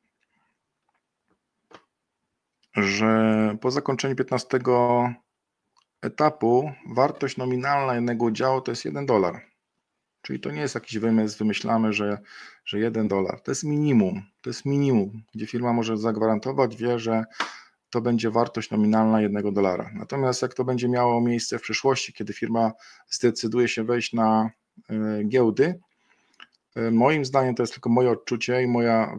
Speaker 1: że po zakończeniu 15 etapu wartość nominalna jednego udziału to jest $1. Czyli to nie jest jakiś wymysł, wymyślamy, że $1. To jest minimum, gdzie firma może zagwarantować, wie, że to będzie wartość nominalna $1. Natomiast jak to będzie miało miejsce w przyszłości, kiedy firma zdecyduje się wejść na giełdy, moim zdaniem to jest tylko moje odczucie i moja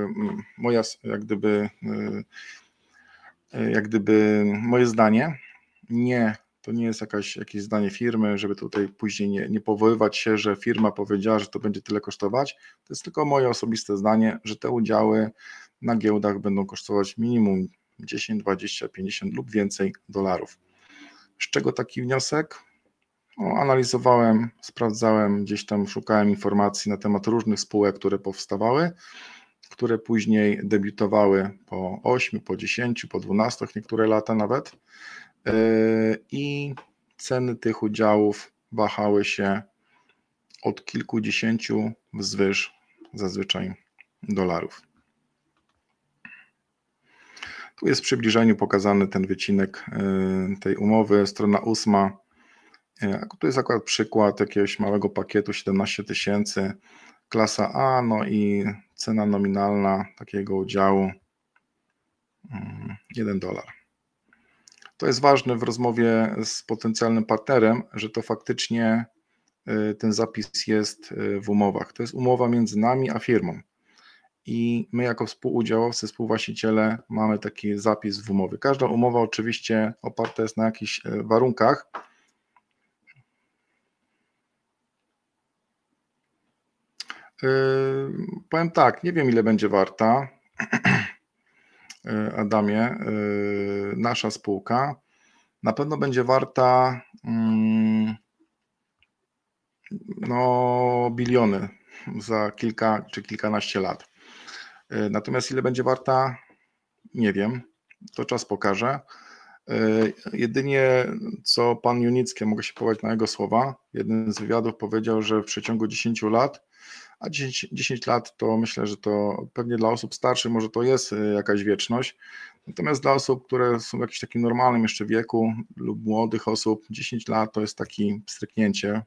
Speaker 1: jak gdyby moje zdanie. Nie, to nie jest jakieś zdanie firmy, żeby tutaj później nie powoływać się, że firma powiedziała, że to będzie tyle kosztować. To jest tylko moje osobiste zdanie, że te udziały na giełdach będą kosztować minimum 10, 20, 50 lub więcej dolarów. Z czego taki wniosek? Analizowałem, sprawdzałem, gdzieś tam szukałem informacji na temat różnych spółek, które powstawały, które później debiutowały po 8, po 10, po 12, niektóre lata nawet. I ceny tych udziałów wahały się od kilkudziesięciu wzwyż zazwyczaj dolarów. Tu jest w przybliżeniu pokazany ten wycinek tej umowy, strona 8. Tu jest akurat przykład jakiegoś małego pakietu 17 000, klasa A, no i cena nominalna takiego udziału $1. To jest ważne w rozmowie z potencjalnym partnerem, że to faktycznie ten zapis jest w umowach. To jest umowa między nami a firmą. I my jako współudziałowcy, współwłaściciele mamy taki zapis w umowie. Każda umowa oczywiście oparta jest na jakichś warunkach. Powiem tak, nie wiem ile będzie warta, Adamie, nasza spółka. Na pewno będzie warta biliony za kilka czy kilkanaście lat. Natomiast ile będzie warta, nie wiem, to czas pokaże. Jedynie co pan Junicki, mogę się powołać na jego słowa, jeden z wywiadów powiedział, że w przeciągu 10 lat, a 10 lat to myślę, że to pewnie dla osób starszych może to jest jakaś wieczność, natomiast dla osób, które są w jakimś takim normalnym jeszcze wieku lub młodych osób, 10 lat to jest takie stryknięcie.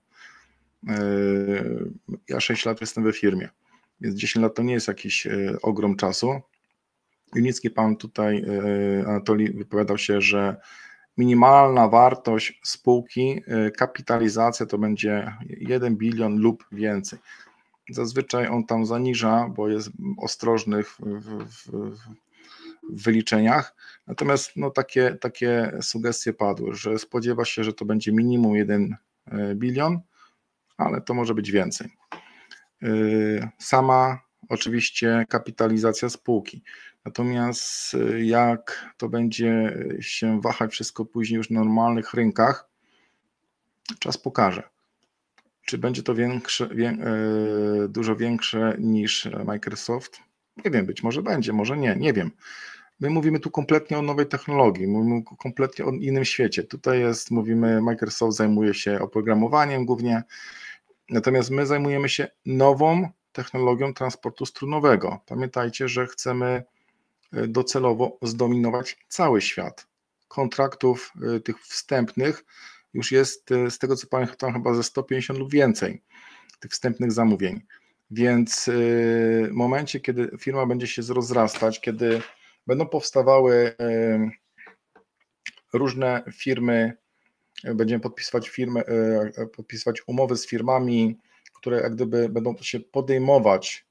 Speaker 1: Ja 6 lat jestem we firmie, więc 10 lat to nie jest jakiś ogrom czasu. Junicki pan tutaj, Anatolii, wypowiadał się, że minimalna wartość spółki, kapitalizacja to będzie 1 bilion lub więcej. Zazwyczaj on tam zaniża, bo jest ostrożny w wyliczeniach, natomiast takie sugestie padły, że spodziewa się, że to będzie minimum 1 bilion, ale to może być więcej. Sama oczywiście kapitalizacja spółki. Natomiast jak to będzie się wahać wszystko później już w normalnych rynkach, czas pokaże. Czy będzie to dużo większe niż Microsoft? Nie wiem, być może będzie, może nie wiem. My mówimy tu kompletnie o nowej technologii, mówimy kompletnie o innym świecie. Tutaj mówimy, Microsoft zajmuje się oprogramowaniem głównie, natomiast my zajmujemy się nową technologią transportu strunowego. Pamiętajcie, że chcemy docelowo zdominować cały świat. Kontraktów tych wstępnych już jest, z tego co pamiętam, chyba ze 150 lub więcej tych wstępnych zamówień. Więc w momencie, kiedy firma będzie się rozrastać, kiedy będą powstawały różne firmy, będziemy podpisywać umowy z firmami, które jak gdyby będą się podejmować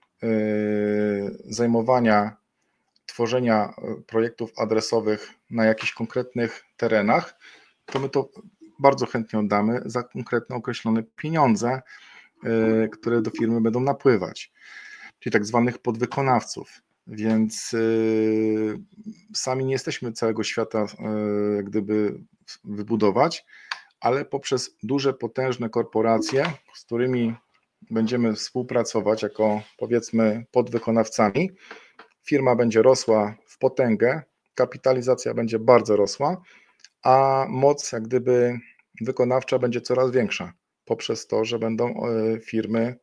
Speaker 1: zajmowania, tworzenia projektów adresowych na jakichś konkretnych terenach, to my to bardzo chętnie oddamy za konkretne określone pieniądze, które do firmy będą napływać, czyli tak zwanych podwykonawców. Więc sami nie jesteśmy całego świata jak gdyby wybudować, ale poprzez duże, potężne korporacje, z którymi będziemy współpracować jako, powiedzmy, podwykonawcami, firma będzie rosła w potęgę, kapitalizacja będzie bardzo rosła, a moc jak gdyby wykonawcza będzie coraz większa poprzez to, że będą firmy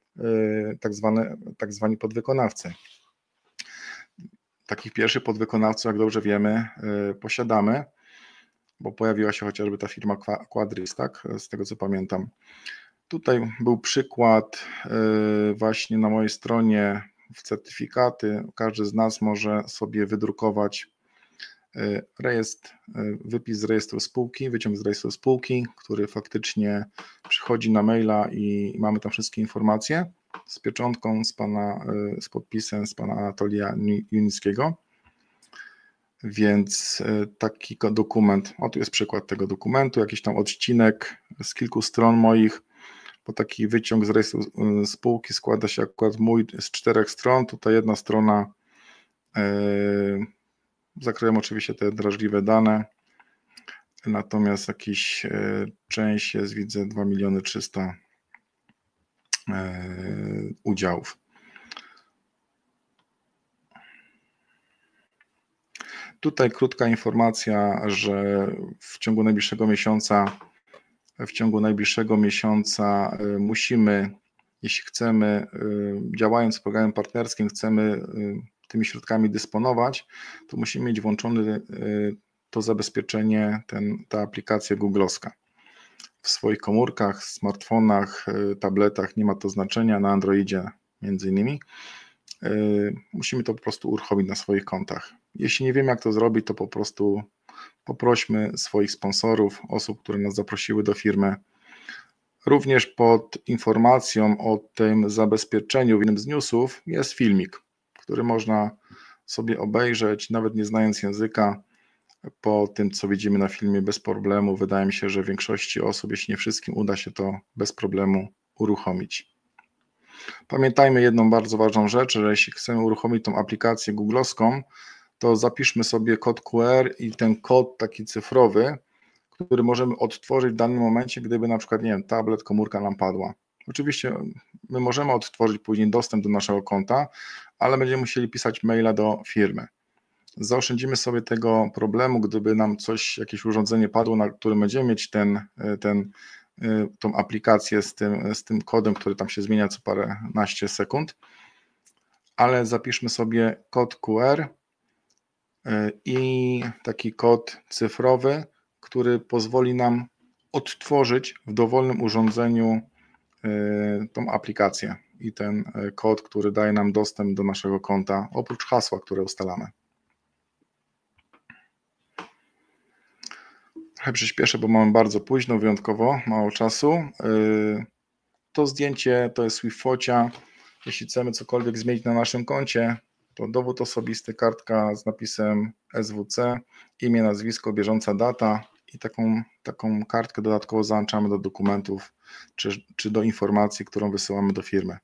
Speaker 1: tak zwani podwykonawcy. Takich pierwszych podwykonawców, jak dobrze wiemy, posiadamy, bo pojawiła się chociażby ta firma Quadris, tak? Z tego co pamiętam. Tutaj był przykład właśnie na mojej stronie w certyfikaty. Każdy z nas może sobie wydrukować wypis z rejestru spółki, wyciąg z rejestru spółki, który faktycznie przychodzi na maila i mamy tam wszystkie informacje z pieczątką, z podpisem z pana Anatolia Junickiego. Więc taki dokument, tu jest przykład tego dokumentu, jakiś tam odcinek z kilku stron moich, bo taki wyciąg z rejestru spółki składa się akurat mój z 4 stron, tutaj jedna strona, zakryłem oczywiście te drażliwe dane, natomiast jakiś część jest, widzę, 2 300 000 udziałów. Tutaj krótka informacja, że w ciągu najbliższego miesiąca musimy, jeśli chcemy, działając w programie partnerskim, chcemy tymi środkami dysponować, to musimy mieć włączone to zabezpieczenie, ta aplikacja googlowska. W swoich komórkach, smartfonach, tabletach, nie ma to znaczenia, na Androidzie między innymi. Musimy to po prostu uruchomić na swoich kontach. Jeśli nie wiemy, jak to zrobić, to po prostu poprośmy swoich sponsorów, osób, które nas zaprosiły do firmy. Również pod informacją o tym zabezpieczeniu w jednym z newsów jest filmik, który można sobie obejrzeć, nawet nie znając języka. Po tym, co widzimy na filmie, bez problemu. Wydaje mi się, że większości osób, jeśli nie wszystkim, uda się to bez problemu uruchomić. Pamiętajmy jedną bardzo ważną rzecz, że jeśli chcemy uruchomić tą aplikację googlowską, to zapiszmy sobie kod QR i ten kod taki cyfrowy, który możemy odtworzyć w danym momencie, gdyby na przykład, nie wiem, tablet, komórka nam padła. Oczywiście my możemy odtworzyć później dostęp do naszego konta, ale będziemy musieli pisać maila do firmy. Zaoszczędzimy sobie tego problemu, gdyby nam jakieś urządzenie padło, na którym będziemy mieć tą aplikację z tym kodem, który tam się zmienia co paręnaście sekund, ale zapiszmy sobie kod QR i taki kod cyfrowy, który pozwoli nam odtworzyć w dowolnym urządzeniu tą aplikację i ten kod, który daje nam dostęp do naszego konta, oprócz hasła, które ustalamy. Trochę przyspieszę, bo mamy bardzo późno, wyjątkowo mało czasu. To zdjęcie to jest Swiftfocia. Jeśli chcemy cokolwiek zmienić na naszym koncie, to dowód osobisty, kartka z napisem SWC, imię, nazwisko, bieżąca data i taką kartkę dodatkowo załączamy do dokumentów czy do informacji, którą wysyłamy do firmy.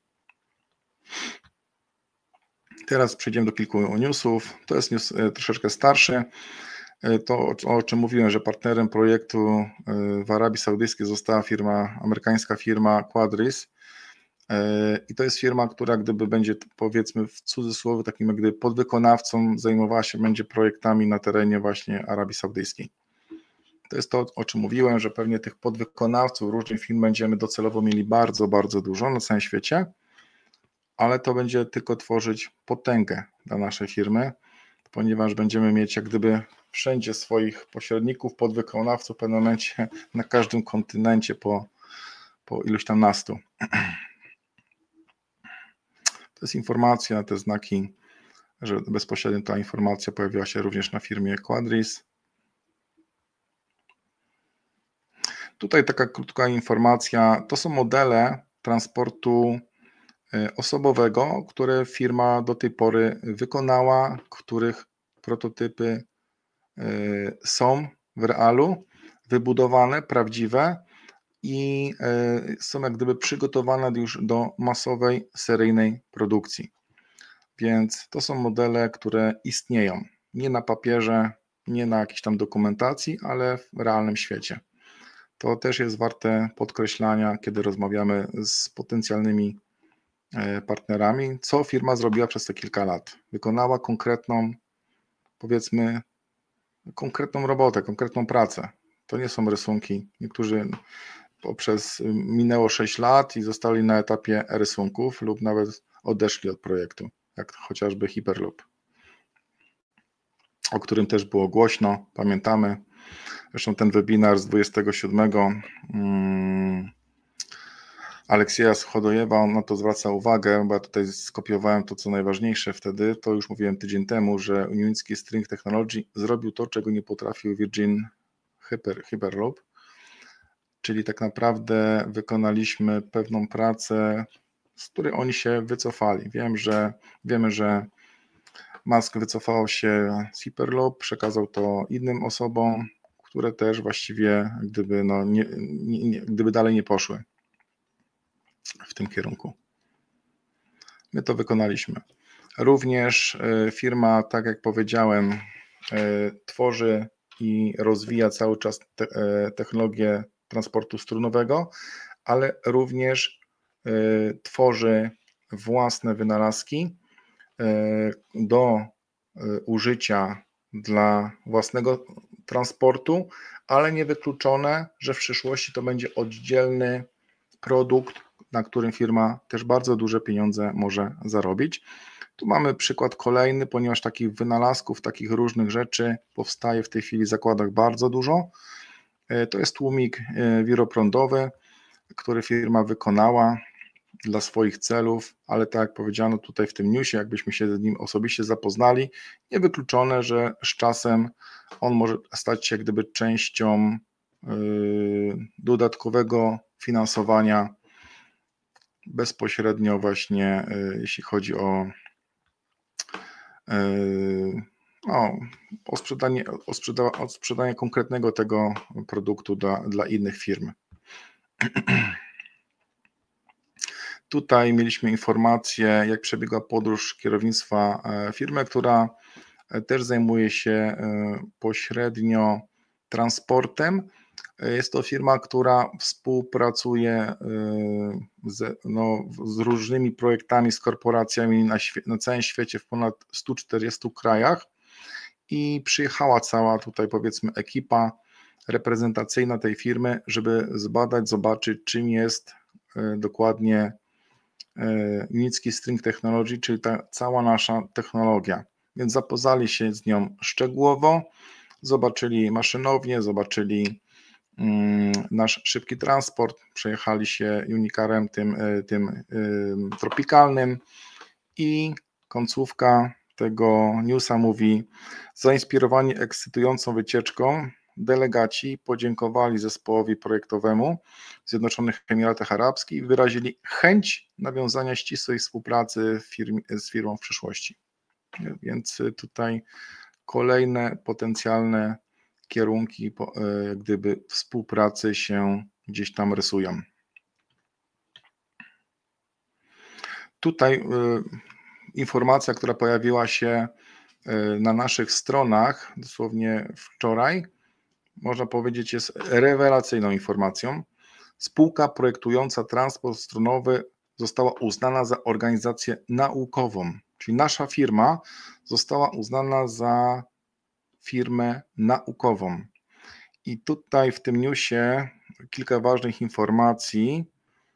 Speaker 1: Teraz przejdziemy do kilku newsów. To jest news troszeczkę starszy. To, o czym mówiłem, że partnerem projektu w Arabii Saudyjskiej została amerykańska firma Quadris. I to jest firma, która gdyby będzie, powiedzmy w cudzysłowie, takim jak gdyby podwykonawcą, zajmowała się będzie projektami na terenie właśnie Arabii Saudyjskiej. To jest to, o czym mówiłem, że pewnie tych podwykonawców różnych firm będziemy docelowo mieli bardzo, bardzo dużo na całym świecie, ale to będzie tylko tworzyć potęgę dla naszej firmy, ponieważ będziemy mieć jak gdyby wszędzie swoich pośredników, podwykonawców w pewnym momencie na każdym kontynencie po iluś tam nastu. To jest informacja, te znaki, że bezpośrednio ta informacja pojawiła się również na firmie Quadris. Tutaj taka krótka informacja, to są modele transportu osobowego, które firma do tej pory wykonała, których prototypy są w realu, wybudowane, prawdziwe i są jak gdyby przygotowane już do masowej, seryjnej produkcji. Więc to są modele, które istnieją. Nie na papierze, nie na jakiejś tam dokumentacji, ale w realnym świecie. To też jest warte podkreślania, kiedy rozmawiamy z potencjalnymi partnerami, co firma zrobiła przez te kilka lat. Wykonała konkretną, powiedzmy, konkretną robotę, konkretną pracę. To nie są rysunki. Niektórzy minęło 6 lat i zostali na etapie rysunków lub nawet odeszli od projektu, jak chociażby Hyperloop, o którym też było głośno, pamiętamy. Zresztą ten webinar z 27 Aleksieja Suchodojewa, on na to zwraca uwagę, bo ja tutaj skopiowałem to, co najważniejsze wtedy, to już mówiłem tydzień temu, że Unicki String Technology zrobił to, czego nie potrafił Virgin Hyperloop, czyli tak naprawdę wykonaliśmy pewną pracę, z której oni się wycofali. Wiemy, że Musk wycofał się z Hyperloop, przekazał to innym osobom, które też właściwie gdyby dalej nie poszły w tym kierunku. My to wykonaliśmy. Również firma, tak jak powiedziałem, tworzy i rozwija cały czas technologię transportu strunowego, ale również tworzy własne wynalazki do użycia dla własnego transportu, ale niewykluczone, że w przyszłości to będzie oddzielny produkt, na którym firma też bardzo duże pieniądze może zarobić. Tu mamy przykład kolejny, ponieważ takich wynalazków, takich różnych rzeczy powstaje w tej chwili w zakładach bardzo dużo. To jest tłumik wiroprądowy, który firma wykonała dla swoich celów, ale tak jak powiedziano tutaj w tym newsie, jakbyśmy się z nim osobiście zapoznali, niewykluczone, że z czasem on może stać się jak gdyby częścią dodatkowego finansowania bezpośrednio właśnie jeśli chodzi o sprzedanie konkretnego tego produktu dla innych firm. Tutaj mieliśmy informację, jak przebiegła podróż kierownictwa firmy, która też zajmuje się pośrednio transportem. Jest to firma, która współpracuje z różnymi projektami, z korporacjami na całym świecie w ponad 140 krajach i przyjechała cała tutaj powiedzmy ekipa reprezentacyjna tej firmy, żeby zbadać, zobaczyć, czym jest dokładnie Unicki String Technology, czyli ta cała nasza technologia. Więc zapoznali się z nią szczegółowo, zobaczyli maszynownię, zobaczyli nasz szybki transport, przejechali się Unicarem tym tropikalnym i końcówka tego newsa mówi: zainspirowani ekscytującą wycieczką, delegaci podziękowali zespołowi projektowemu w Zjednoczonych Emiratach Arabskich i wyrazili chęć nawiązania ścisłej współpracy z firmą w przyszłości. Więc tutaj kolejne potencjalne kierunki gdyby współpracy się gdzieś tam rysują. Tutaj informacja, która pojawiła się na naszych stronach dosłownie wczoraj, można powiedzieć, jest rewelacyjną informacją. Spółka projektująca transport strunowy została uznana za organizację naukową, czyli nasza firma została uznana za firmę naukową. I tutaj w tym newsie kilka ważnych informacji.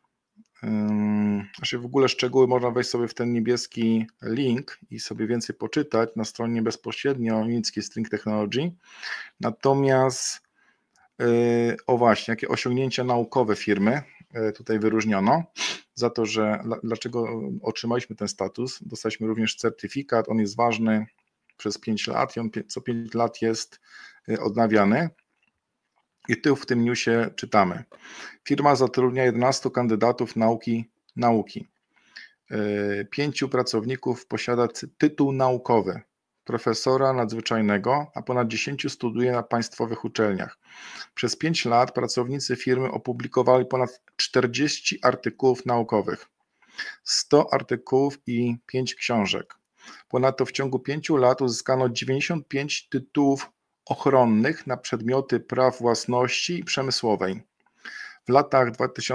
Speaker 1: W ogóle szczegóły można wejść sobie w ten niebieski link i sobie więcej poczytać na stronie bezpośrednio Unicki String Technology. Natomiast właśnie, jakie osiągnięcia naukowe firmy tutaj wyróżniono za to, że dlaczego otrzymaliśmy ten status. Dostaliśmy również certyfikat, on jest ważny przez 5 lat i on co 5 lat jest odnawiany. I tu w tym newsie czytamy: firma zatrudnia 11 kandydatów nauki. 5 pracowników posiada tytuł naukowy profesora nadzwyczajnego, a ponad 10 studiuje na państwowych uczelniach. Przez 5 lat pracownicy firmy opublikowali ponad 40 artykułów naukowych, 100 artykułów i 5 książek. Ponadto w ciągu 5 lat uzyskano 95 tytułów ochronnych na przedmioty praw własności przemysłowej. W latach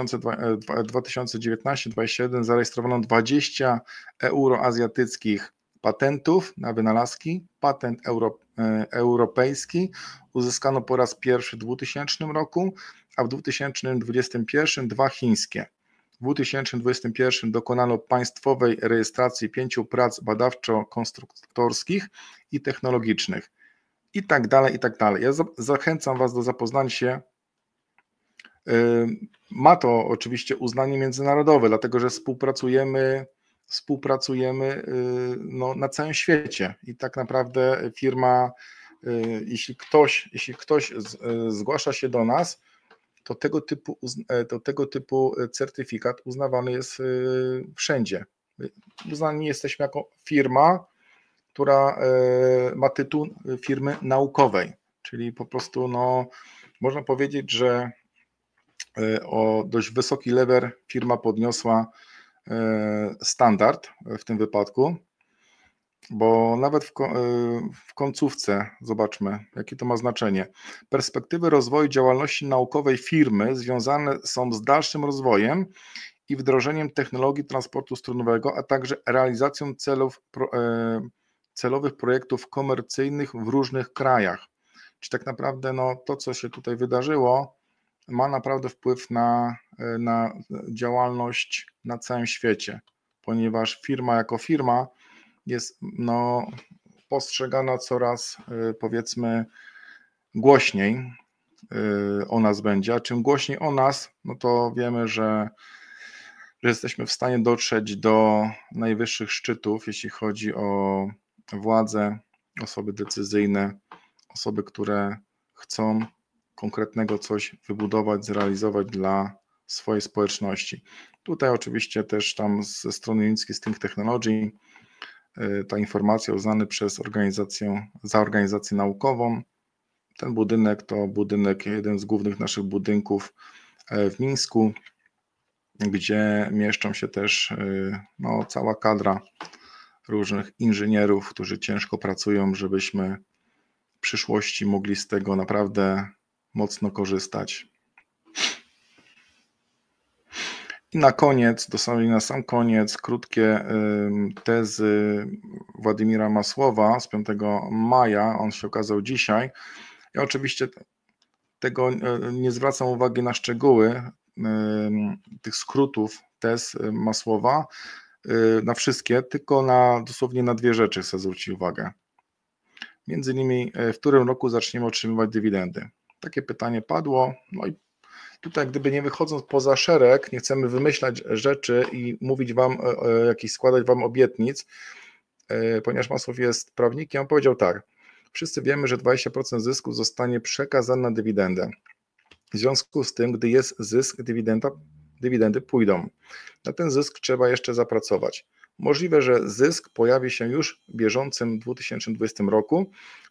Speaker 1: 2019-2021 zarejestrowano 20 euroazjatyckich patentów na wynalazki. Patent europejski uzyskano po raz pierwszy w 2000 roku, a w 2021 dwa chińskie. W 2021 dokonano państwowej rejestracji 5 prac badawczo-konstruktorskich i technologicznych. I tak dalej, i tak dalej. Ja zachęcam Was do zapoznania się. Ma to oczywiście uznanie międzynarodowe, dlatego że współpracujemy na całym świecie i tak naprawdę firma, jeśli ktoś zgłasza się do nas, to tego typu certyfikat uznawany jest wszędzie. Uznani jesteśmy jako firma, która ma tytuł firmy naukowej, czyli po prostu można powiedzieć, że o dość wysoki level firma podniosła standard w tym wypadku, bo nawet w końcówce zobaczmy, jakie to ma znaczenie. Perspektywy rozwoju działalności naukowej firmy związane są z dalszym rozwojem i wdrożeniem technologii transportu strunowego, a także realizacją celowych projektów komercyjnych w różnych krajach. Czyli tak naprawdę to, co się tutaj wydarzyło, ma naprawdę wpływ na działalność na całym świecie, ponieważ firma jako firma jest postrzegana coraz, powiedzmy, głośniej o nas będzie, a czym głośniej o nas, to wiemy, że jesteśmy w stanie dotrzeć do najwyższych szczytów, jeśli chodzi o władze, osoby decyzyjne, osoby, które chcą konkretnego coś wybudować, zrealizować dla swojej społeczności. Tutaj oczywiście też tam ze strony Unicki Think Technology ta informacja uznany przez organizację naukową. Ten budynek to budynek, jeden z głównych naszych budynków w Mińsku, gdzie mieszczą się też cała kadra różnych inżynierów, którzy ciężko pracują, żebyśmy w przyszłości mogli z tego naprawdę mocno korzystać. I na koniec, dosłownie na sam koniec, krótkie tezy Władimira Masłowa z 5 maja, on się okazał dzisiaj. Ja oczywiście tego nie zwracam uwagi na szczegóły tych skrótów tez Masłowa, na wszystkie, tylko dosłownie na dwie rzeczy chcę zwrócić uwagę. Między innymi, w którym roku zaczniemy otrzymywać dywidendy. Takie pytanie padło, i tutaj gdyby nie wychodząc poza szereg, nie chcemy wymyślać rzeczy i mówić Wam, składać Wam obietnic, ponieważ Masłow jest prawnikiem, on powiedział tak: wszyscy wiemy, że 20% zysku zostanie przekazane na dywidendę. W związku z tym, gdy jest zysk, dywidendy pójdą. Na ten zysk trzeba jeszcze zapracować. Możliwe, że zysk pojawi się już w bieżącym 2020 roku.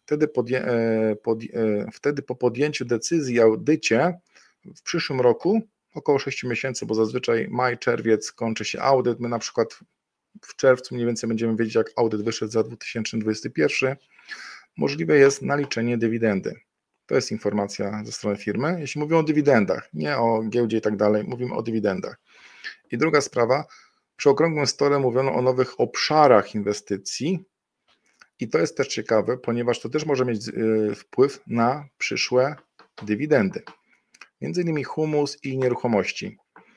Speaker 1: Wtedy po podjęciu decyzji o audycie w przyszłym roku, około 6 miesięcy, bo zazwyczaj maj, czerwiec kończy się audyt. My na przykład w czerwcu mniej więcej będziemy wiedzieć, jak audyt wyszedł za 2021. Możliwe jest naliczenie dywidendy. To jest informacja ze strony firmy. Jeśli mówimy o dywidendach, nie o giełdzie i tak dalej, mówimy o dywidendach. I druga sprawa, przy okrągłym stole mówiono o nowych obszarach inwestycji i to jest też ciekawe, ponieważ to też może mieć wpływ na przyszłe dywidendy. Między innymi humus i nieruchomości.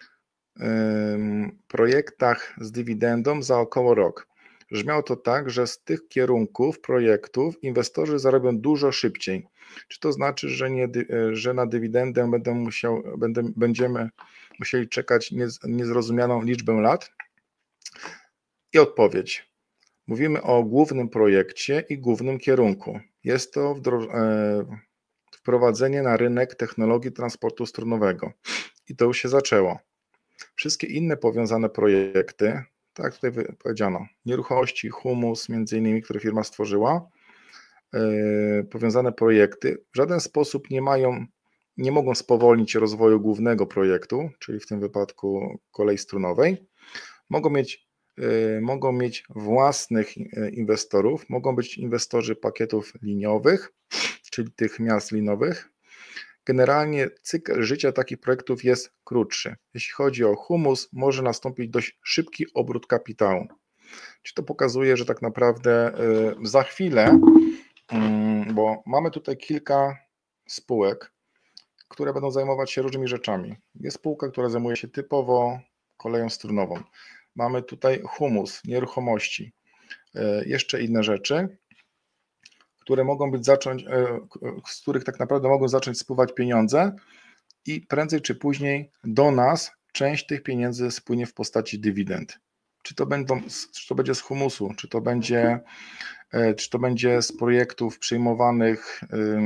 Speaker 1: Projektach z dywidendą za około rok. Brzmiało to tak, że z tych kierunków projektów inwestorzy zarobią dużo szybciej. Czy to znaczy, że na dywidendę będziemy musieli czekać niezrozumianą liczbę lat? I odpowiedź. Mówimy o głównym projekcie i głównym kierunku. Jest to wprowadzenie na rynek technologii transportu strunowego. I to już się zaczęło. Wszystkie inne powiązane projekty, tak jak tutaj powiedziano, nieruchomości, humus, między innymi, które firma stworzyła, powiązane projekty w żaden sposób nie mogą spowolnić rozwoju głównego projektu, czyli w tym wypadku kolei strunowej. Mogą mieć mogą mieć własnych inwestorów, mogą być inwestorzy pakietów liniowych, czyli tych miast linowych. Generalnie cykl życia takich projektów jest krótszy. Jeśli chodzi o humus, może nastąpić dość szybki obrót kapitału. Czy to pokazuje, że tak naprawdę za chwilę, bo mamy tutaj kilka spółek, które będą zajmować się różnymi rzeczami. Jest spółka, która zajmuje się typowo koleją strunową. Mamy tutaj humus, nieruchomości, jeszcze inne rzeczy, które mogą być z których tak naprawdę mogą zacząć spływać pieniądze i prędzej czy później do nas część tych pieniędzy spłynie w postaci dywidend. Czy to będzie z humusu, czy to będzie z projektów przyjmowanych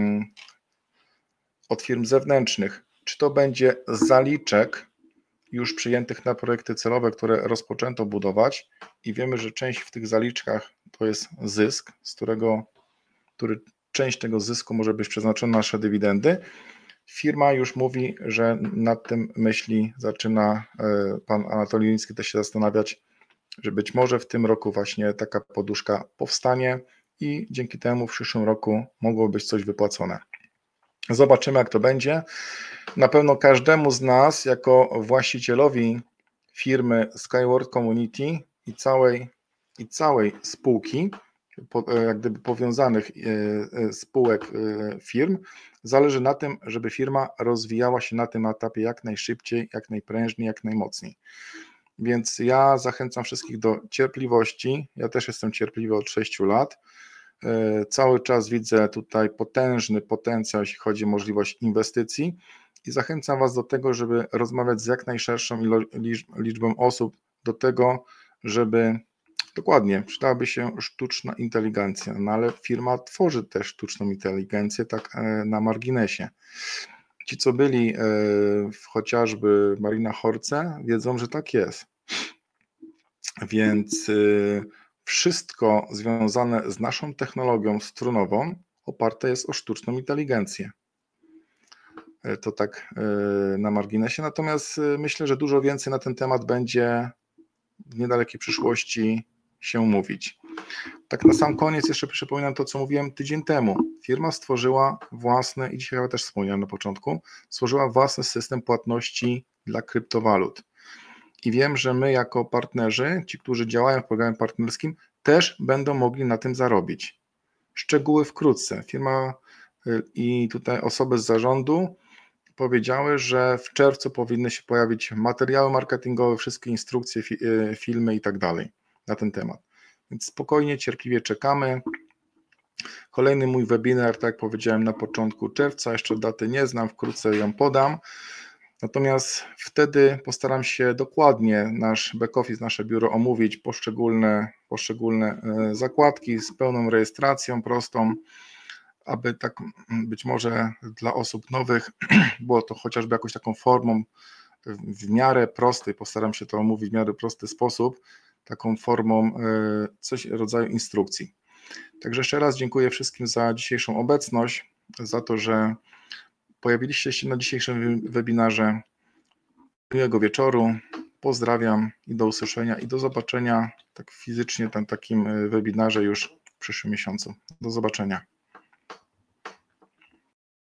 Speaker 1: od firm zewnętrznych, czy to będzie z zaliczek już przyjętych na projekty celowe, które rozpoczęto budować i wiemy, że część w tych zaliczkach to jest zysk, który część tego zysku może być przeznaczona na nasze dywidendy. Firma już mówi, że nad tym myśli, zaczyna pan Anatolij Liński też się zastanawiać, że być może w tym roku właśnie taka poduszka powstanie i dzięki temu w przyszłym roku mogło być coś wypłacone. Zobaczymy, jak to będzie. Na pewno każdemu z nas, jako właścicielowi firmy Skyward Community i całej spółki, jak gdyby powiązanych spółek firm, zależy na tym, żeby firma rozwijała się na tym etapie jak najszybciej, jak najprężniej, jak najmocniej. Więc ja zachęcam wszystkich do cierpliwości. Ja też jestem cierpliwy od 6 lat. Cały czas widzę tutaj potężny potencjał, jeśli chodzi o możliwość inwestycji i zachęcam Was do tego, żeby rozmawiać z jak najszerszą liczbą osób do tego, żeby dokładnie, przydałaby się sztuczna inteligencja, no ale firma tworzy też sztuczną inteligencję, tak na marginesie. Ci, co byli chociażby Marina Horce, wiedzą, że tak jest. Więc wszystko związane z naszą technologią strunową oparte jest o sztuczną inteligencję. To tak na marginesie. Natomiast myślę, że dużo więcej na ten temat będzie w niedalekiej przyszłości się mówić. Tak na sam koniec jeszcze przypominam to, co mówiłem tydzień temu. Firma stworzyła własny, i dzisiaj chyba też wspomniałem na początku, stworzyła własny system płatności dla kryptowalut. I wiem, że my jako partnerzy, ci, którzy działają w programie partnerskim, też będą mogli na tym zarobić. Szczegóły wkrótce. Firma i tutaj osoby z zarządu powiedziały, że w czerwcu powinny się pojawić materiały marketingowe, wszystkie instrukcje, filmy i tak dalej na ten temat. Więc spokojnie, cierpliwie czekamy. Kolejny mój webinar, tak jak powiedziałem, na początku czerwca, jeszcze daty nie znam, wkrótce ją podam. Natomiast wtedy postaram się dokładnie nasz back office, nasze biuro omówić poszczególne zakładki z pełną rejestracją, prostą, aby tak być może dla osób nowych było to chociażby jakąś taką formą w miarę prostej, postaram się to omówić w miarę prosty sposób, taką formą coś w rodzaju instrukcji. Także jeszcze raz dziękuję wszystkim za dzisiejszą obecność, za to, że pojawiliście się na dzisiejszym webinarze. Miłego wieczoru, pozdrawiam i do usłyszenia i do zobaczenia tak fizycznie na takim webinarze już w przyszłym miesiącu. Do zobaczenia.